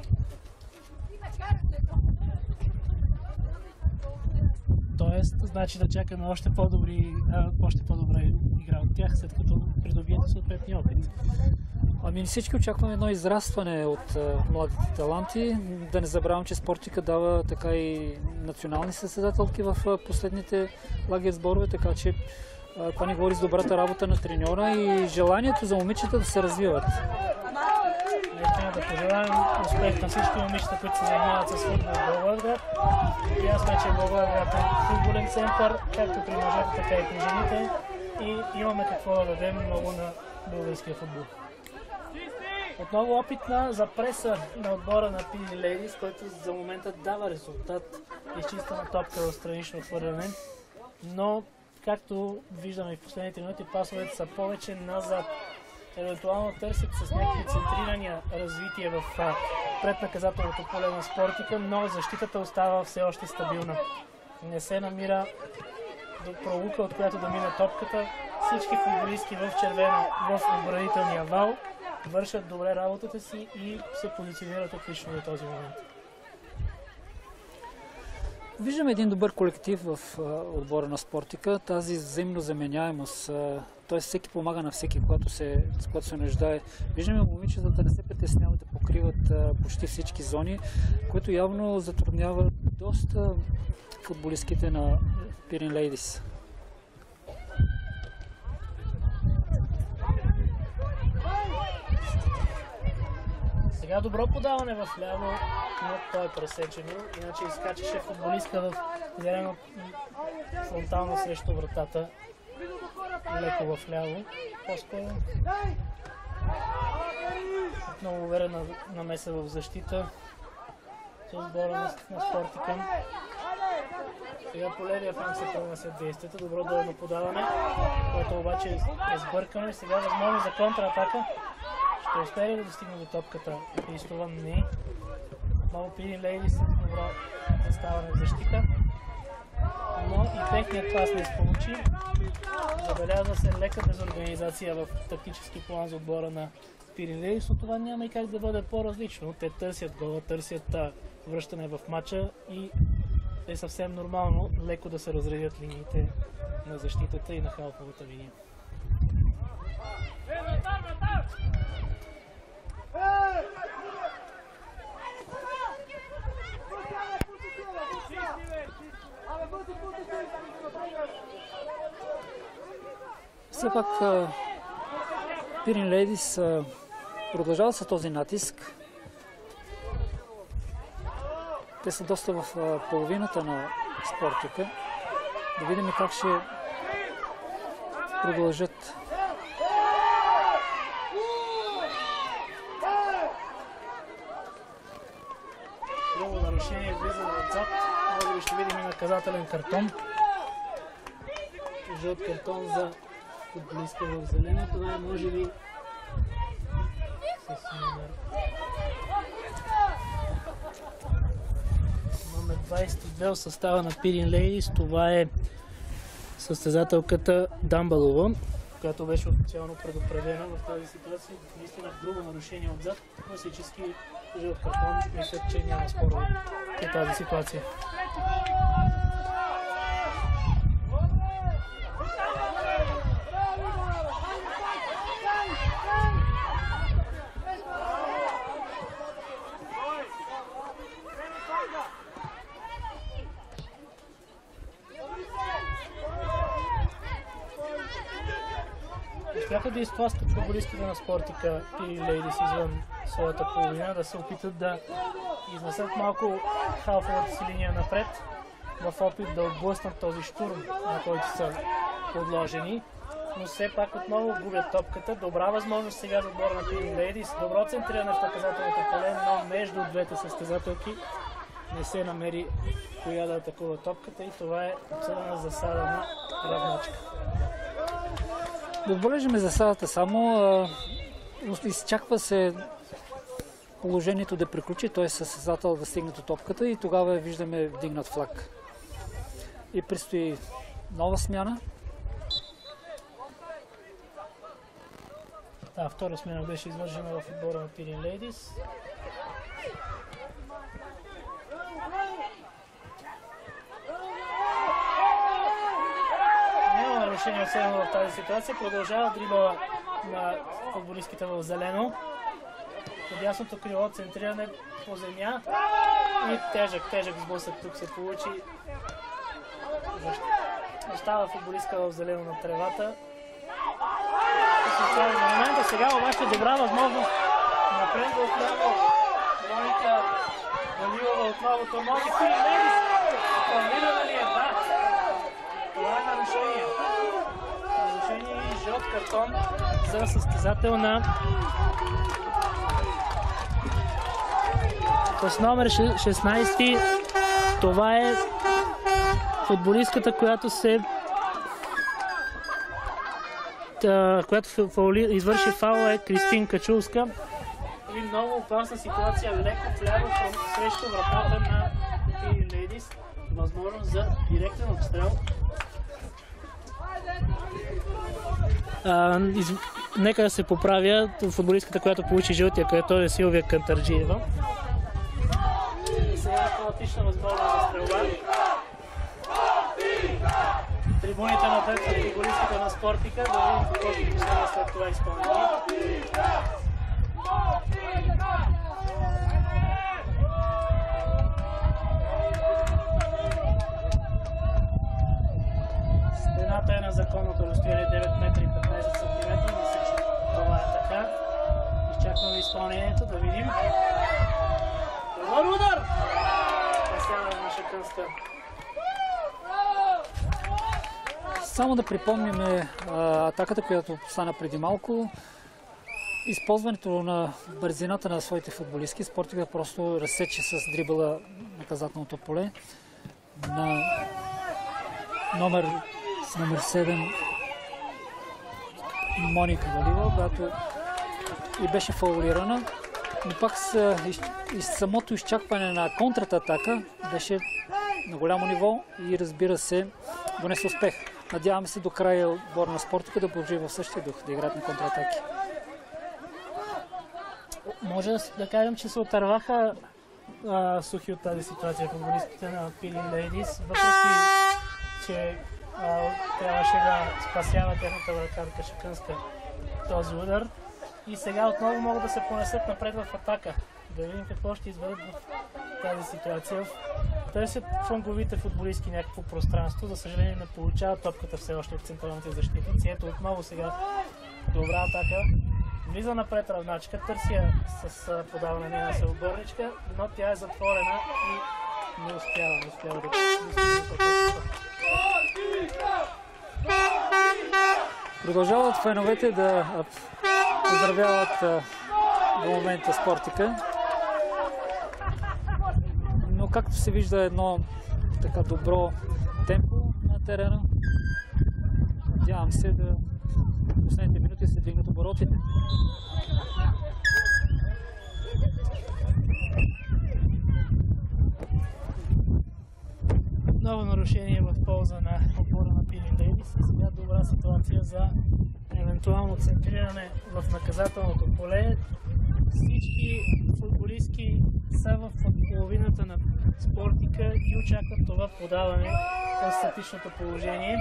Тоест, значи да чакаме още по-добра игра от тях, след като придобиете съответния опит. Ами всички очакваме едно израстване от младите таланти. Да не забравям, че Спортика дава така и национални състезателки в последните лагер сборове, така че това ни говори с добрата работа на треньора и желанието за момичета да се развиват. Наистина да пожелаем успех на всички момичета, които се занимават с футбол в Благоевград. И аз вече Благоевград е футболен център, както при мъжете, така и при жените. И имаме какво да дадем много на българския футбол. Отново опитна за преса на отбора на Pini Ladies, който за момента дава резултат. Изчистена топка в странично отвърляне. Но, както виждаме и в последните минути, пасовете са повече назад. Евентуално търсят с някакви центрирания развитие в преднаказателното поле на Спортика, но защитата остава все още стабилна. Не се намира до пролука, от която да мине топката. Всички футболистки в червено в отбранителния вал вършат добре работата си и се позиционират отлично до този момент. Виждаме един добър колектив в отбора на Спортика. Тази взаимно заменяемост, т.е. всеки помага на всеки, когато се нуждае. Виждаме момичетата да не се притесняват да покриват почти всички зони, което явно затруднява доста футболистките на Pini Ladies. Сега добро подаване в ляво, но то е пресечено, иначе изкачаше футболистка в зелено фронтално срещу вратата, леко в ляво, по-скоро. Много уверена намеса в защита с отбора на Спортика. Сега по левия фланг се пренасят действията, добро долно подаване, което обаче е сбъркано и сега възможно за контратака. Ще успее ли да стигне до топката? Христова не. Много Pini Ladies с добро заставане в защита. Но и техният пас не изполучи. Забелязва се лека безорганизация в тактически план за отбора на Pini Ladies, но това няма и как да бъде по-различно. Те търсят гола, търсят връщане в матча и е съвсем нормално леко да се разредят линиите на защитата и на халфовата линия. Все пак Pini Ladies продължава с този натиск. Те са доста в половината на Спортика. Да видим как ще продължат. Друго нарушение, влизане отзад. Може би ще видим и наказателен картон. Жълт картон за футболистка в зелено. Това е може би с номер 22 от състава на Pini Ladies. Това е състезателката Дамбалова, която беше официално предупредена в тази ситуация. Наистина грубо нарушение отзад. Класически жълт картон. Мисля, че няма спорове в тази ситуация. Успяха да изтласкат футболистите на Спортика Pini Ladies извън своята половина, да се опитат да изнесат малко халфовата си линия напред в опит да отблъснат този штурм, на който са подложени, но все пак отново губят топката. Добра възможност сега за отбора на Пирин Лейдис. Добро центриране в наказателното поле, но между двете състезателки не се намери коя да атакува топката и това е обсъдена засада на равначка. Да отбележим засадата само. Изчаква се положението да приключи, т.е. състезател да стигне до топката и тогава виждаме вдигнат флаг. И предстои нова смяна. Да, втора смяна беше извършена в отбора на Пирин Лейдис. Няма нарушение в тази ситуация. Продължава дрибъла на футболистките в зелено. По дясното крило центриране по земя и тежък сблъсък тук се получи. Остава футболистка в зелено на тревата. За момента сега обаче добра възможност напред отляво. Моника Галилова отново тормози. Пирин Лейдис. Травмирана ли е? Да. Това е нарушение. Нарушение и жълт картон за състезател на с номер 16. Това е футболистката, която извърши фаула е Кристин Качулска. И много опасна ситуация, леко вляво срещу вратата на Пирин Лейдис. Възможност за директен обстрел. Нека да се поправя. Футболистката, която получи жълтия където е Силвия Кантарджиева. И сега е хаотична възможност за стрелба. Трибуните на двете футболистките на Спортика, да видим какво ще последва след това изпълнение. Стената е на законното разстояние 9 метра и 15 см. Мисля, че това е така. Изчакваме изпълнението, да видим. Добър удар! Спасява на Шакънска. Само да припомним атаката, която стана преди малко. Използването на бързината на своите футболистки. Спортика просто разсече с дрибъла наказателното поле на номер 7 Моника Галилова, която и беше фаулирана. Но пак самото изчакване на контрата атака беше на голямо ниво и разбира се донесе успех. Надяваме се до края отбора на Спортика да продължи в същия дух, да играят на контратаки. Може да кажем, че се отърваха сухи от тази ситуация футболистите на Пирин Лейдис, въпреки че трябваше да спасява техната вратарка Шакънска този удар. И сега отново могат да се понесат напред в атака. Да видим какво ще изведат в тази ситуация. Търсят фланговите футболистки някакво пространство. За съжаление не получават топката все още в централните защитници. Ето отново сега добра атака. Влиза напред равначка, търси с подаване на една съотборничка, но тя е затворена и не успява да достигне до топката. Продължават феновете да поздравяват до момента Спортика. Но както се вижда едно така добро темпо на терена, надявам се да в последните минути се дигнат оборотите. Ново нарушение в полза на отбора на Пирин Лейдис и сега добра ситуация за евентуално центриране в наказателното поле. Всички футболистки са в половината на Спортика и очакват това подаване в статичното положение.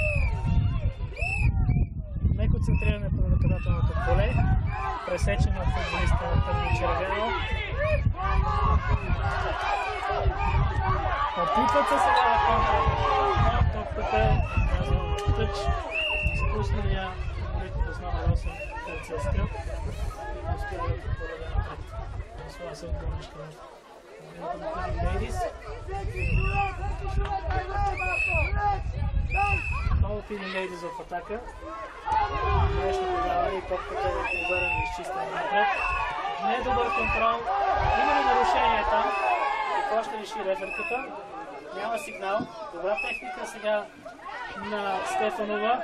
Меко центриране по наказателното поле, пресечено от футболиста на тъмно-червено. Опитват се сега да контрат, но топката е казал тъч, спусналия футболистите с номер 8 Кърцеска. Успява да подаде напред. Слава се отборничка на Пирин Лейдис. Много Пирин Лейдис в атака. Грешно подаване и топката е уверена и изчистена напред. Не е добър контрол. Има ли нарушение там? Какво ще реши реферката? Няма сигнал. Добра техника сега на Стефанова.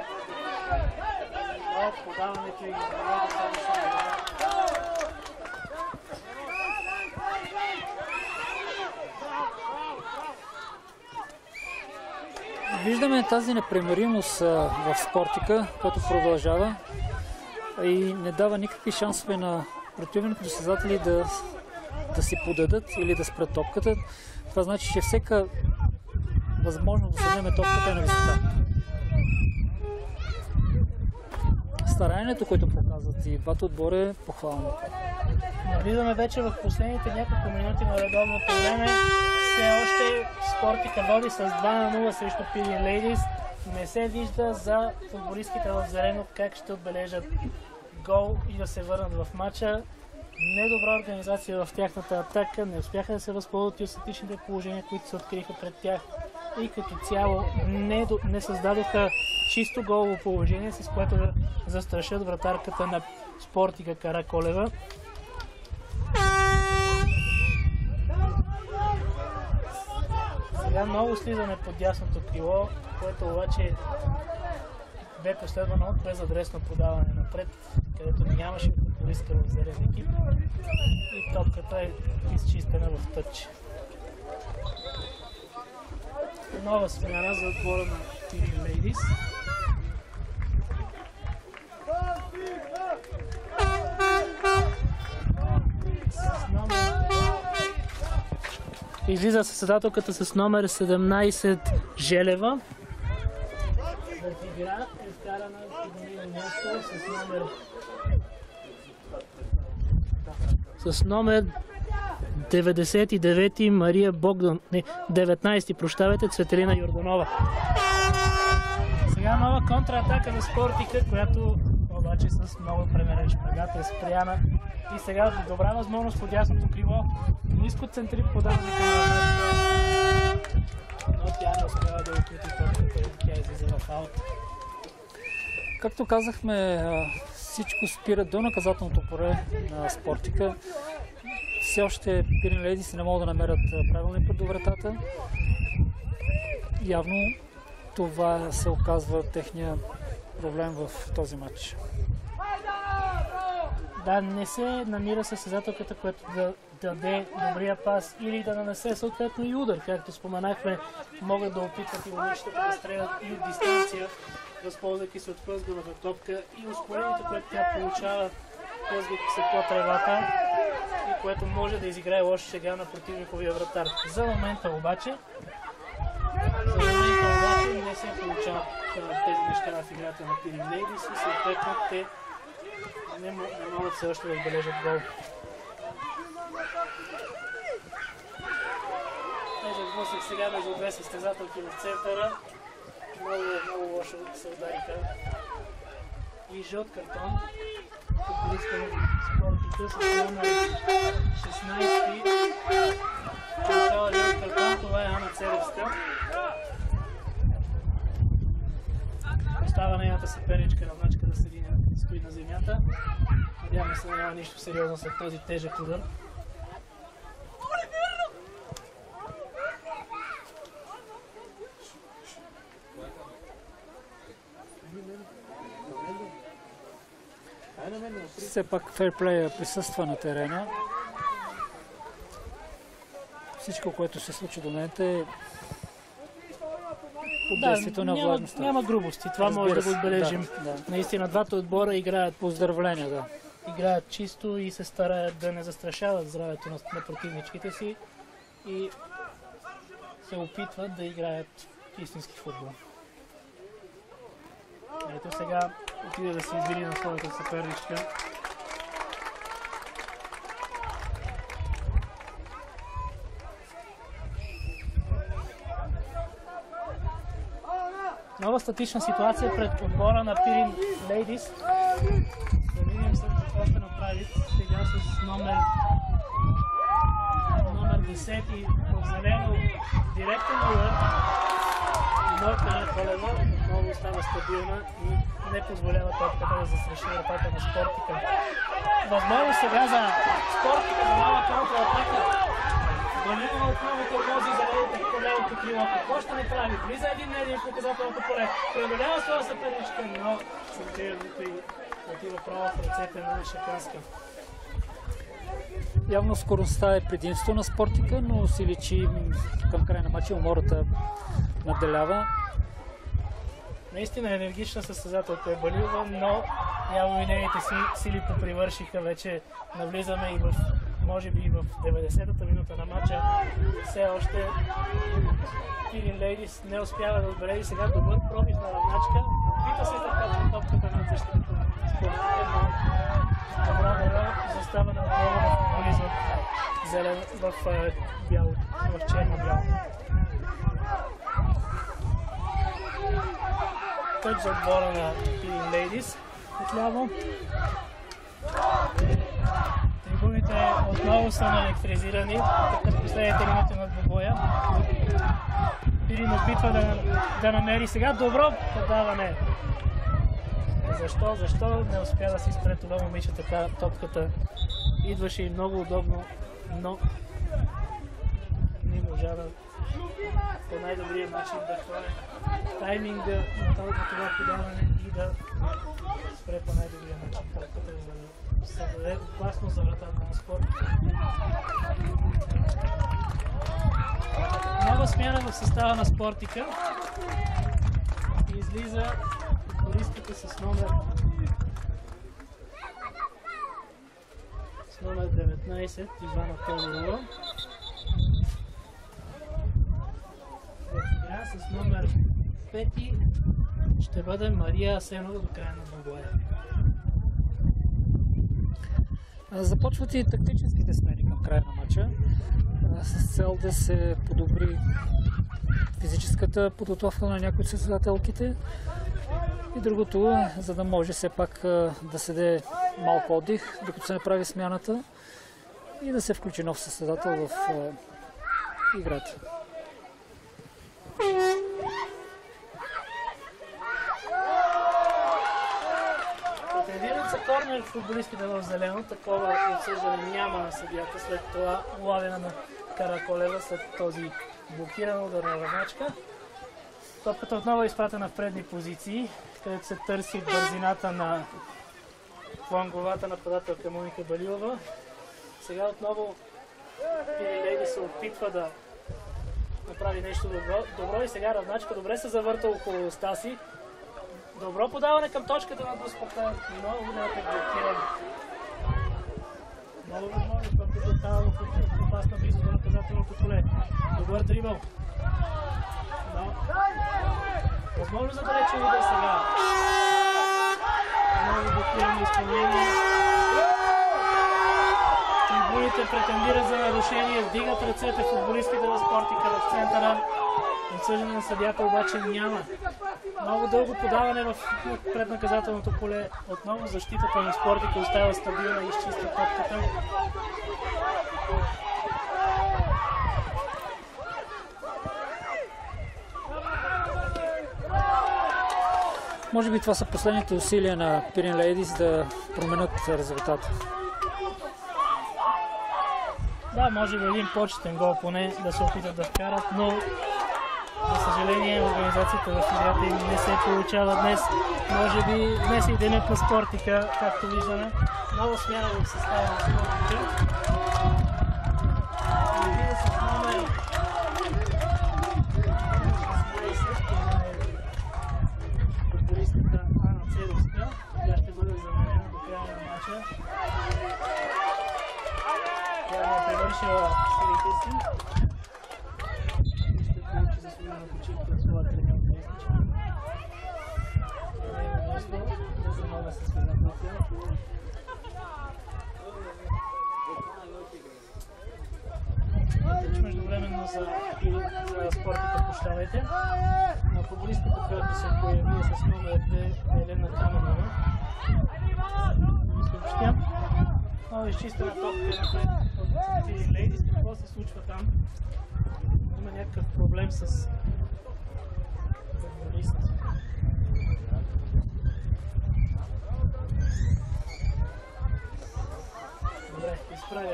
Подаването и много достатъчно добре. Виждаме тази непримиримост в Спортика, която продължава и не дава никакви шансове на противните състезатели да си подадат или да спрат топката. Това значи, че всяка възможност да се вземе топката е на висота. Старанието, което показват и двата отбора, е похвално. Навлизаме вече в последните няколко минути на редовното време. Все още Спортика води с 2-0 срещу Пирин Лейдис. Не се вижда за футболистките в зелено как ще отбележат гол и да се върнат в матча. Недобра организация в тяхната атака, не успяха да се възползват и от статичните положения, които се откриха пред тях. И като цяло не създадоха чисто голово положение, с което да застрашат вратарката на Спортика Караколева. Сега много слизане под дясното крило, което обаче бе последвано от безадресно подаване напред, където нямаше футболистка в зелен екип и топката е изчистена в тъч. Нова смяна за отбора на Пирин Лейдис. Излиза състезателката с номер 17 Желева. В игра е вкарана в нейно място с номер 99 Мария Богдан, 19, Цветелина Йорданова. Сега нова контратака на Спортика, която обаче с много премерен шпагат е спряна. И сега добра възможност по дясното крило. Ниско центри подаване към вратарката, но тя не успява да открити топката и тя излиза в аут. Както казахме, всичко спира до наказателното поле на Спортика. Все още Пирин Лейдис не могат да намерят правилния път до вратата. Явно това се оказва техния проблем в този матч. Да, не се намира състезателката, която да даде добрия пас или да нанесе съответно и удар. Както споменахме, могат да опитват и момичетата да стрелят и от дистанция, възползвайки се от хлъзгавата топка и ускорението, което тя получава, хлъзгайки се по тревата и което може да изиграе лоша шега на противниковия вратар. За момента обаче не се получават тези неща в играта на Пирин Лейдис и съответно те не могат все още да отбележат гол. Тежък сблъсък сега между две състезателки в центъра. Много лошо се удариха. И жълт картон. Футболистка на Спортика с номер 16. Получава жълт картон. Това е Ана Церевска. Остава нейната съперничка равначка да стои на земята. Надяваме се да няма нищо сериозно след този тежък удар. Все пак фейрплея присъства на терена. Всичко, което се случи до момента е под действието на влажността. Няма грубости, това може да го отбележим. Да. Наистина двата отбора играят Поздравления, да. Играят чисто и се стараят да не застрашават здравето на противничките си и се опитват да играят истински футбол. Ето сега отиде да се извини на своята съперничка. Нова статична ситуация пред отбора на Пирин Лейдис. Да видим след какво ще направи. Сега с номер 10 в зелено директен удар. Норка Колева отново отново става стабилна и не позволява топката да застраши вратата на Спортика. Възможно сега за Спортика за нова контратака. Балилова отново тормози за левото крило. Какво ще не прави? Влиза един на един в наказателното поле. Преодолява своя съперничка, но Сергеевото и отива право в ръцете на Шаканска. Явно скоростта е предимство на Спортика, но си личи към края на матча умората надделява. Наистина енергична състезателка е Балилова, но явно и нейните сили попривършиха. Вече навлизаме и може би в 90-та минута на матча. Все още Пирин Лейдис не успява да отбележи сега добър пробив на равначка. Опита се да качва топката над защитата на Спортика, но добра застава на отбора влиза зелен в бяло, в черно-бяло. Тъч за отбора на Пирин Лейдис отляво. Трибуните отново са наелектризирани през последните минути на двубоя. Пирин опитва да намери сега добро подаване. Защо не успя да си спре това момиче така? Топката идваше и много удобно, но не можа да по най-добрия начин да хване тайминга на това подаване и да спре по най-добрия начин топката, за да се даде опасно за вратата на Спортика. Нова смяна в състава на Спортика и излиза футболистката с номер 19 Ивана Тодорова. С номер 5 ще бъде Мария Асенова до края на двубоя. Започват и тактическите смени към края на матча с цел да се подобри физическата подготовка на някои от състезателките и другото, за да може все пак да се даде малко отдих, докато се направи смяната и да се включи нов състезател в играта. Претендират за корнер футболистите в зелено, такова отсъждане няма на съдията след това улавяне на Караколева след този блокиран удар на равначка. Топката отново е изпратена в предни позиции, където се търси бързината на фланговата нападателка Моника Балилова. Сега отново Пирин Лейдис се опитва да направи нещо добро и сега равначка добре се завърта около уста си. Добро подаване към точката на Дуспорта, много голям е блокиран. Много възможно, топката остава в опасна близо до наказателното поле. Добър дрибъл. Но възможно за далече удар сега. Много блокирано изпълнение. Трибуните претендират за нарушение, вдигат ръцете футболистите на Спортика в центъра. Отсъждане на съдията обаче няма. Много дълго подаване в преднаказателното поле. Отново защитата на Спортика остава стабилна и изчиства топката. Може би това са последните усилия на Пирин Лейдис да променят резултата. Да, може би един почетен гол поне да се опитат да вкарат, но за съжаление организацията в играта им не се получава днес. Може би днес е денят на Спортика, както виждаме. Много смяна в състава на Спортика. Излиза с номер 16, футболистката Ана Церовска. Тя ще бъде заменена до края на матча. Тя е превършила силите си. Ще получи заслужена почивка от своя треньор Местичка. Не има място да замага с състезателка. Междувременно за Спортика, прощавайте. На футболистката, която се появи с номер 2 Елена Каменова. Съобщя. Много изчистена топка напред от Пирин Лейдис. Какво се случва там? Има някакъв проблем с футболист.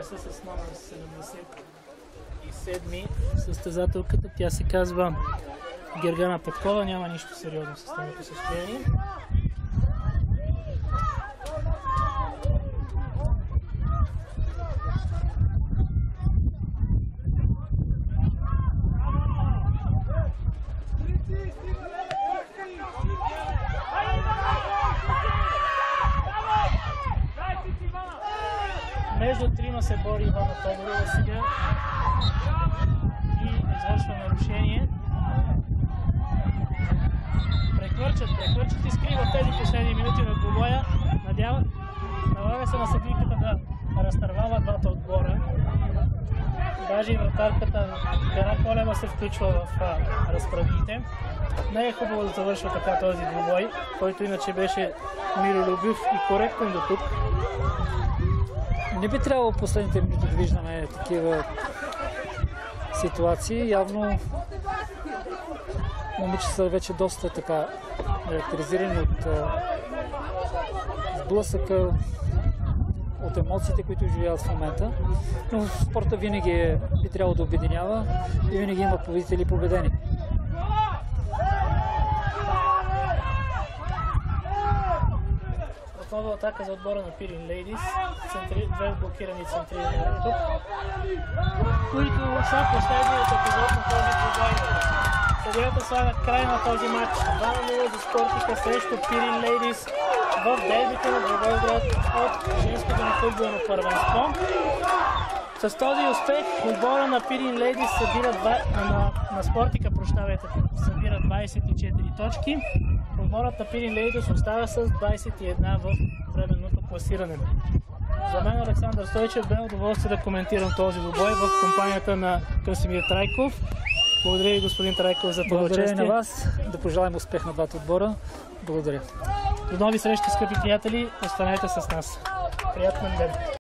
намеса с номер 77 състезателката. Тя се казва Гергана Петкова, няма нищо сериозно с нейното състояние. Между трима се бори Ивана Тодорова сега и извършва нарушение. Прехвърчат и скриват тези последни минути на двубоя. Налага се на съдийката да разтървава двата отбора. Даже и вратарката Кара Колева се включва в разправите. Не е хубаво да завършва така този двубой, който иначе беше миролюбив и коректен до тук. Не би трябвало последните минути да виждаме такива ситуации. Явно момичета са вече доста така електризирани от сблъсъка, от емоциите, които живеят в момента. Но спорта винаги би трябвало да обединява и винаги има победители и победени. Нова атака за отбора на Пирин Лейдис. Две блокирани центрирани тук, които са последният епизод на този двубой. Съдията слага край на този матч. 2-0 за Спортика срещу Пирин Лейдис в дербито на Благоевград от женското на футболно първенство. С този успех отбора на Пирин Лейдис на Спортика събира 24 точки. Отборът на Пирин Лейдис остава с 21 в временното класиране. За мен Александър Стойчев бе удоволствие да коментирам този двубой в компанията на Красимир Трайков. Благодаря ви, господин Трайков, за това участие. Благодаря на вас. Да пожелаем успех на двата отбора. Благодаря. До нови срещи, скъпи приятели. Останете с нас. Приятен ден!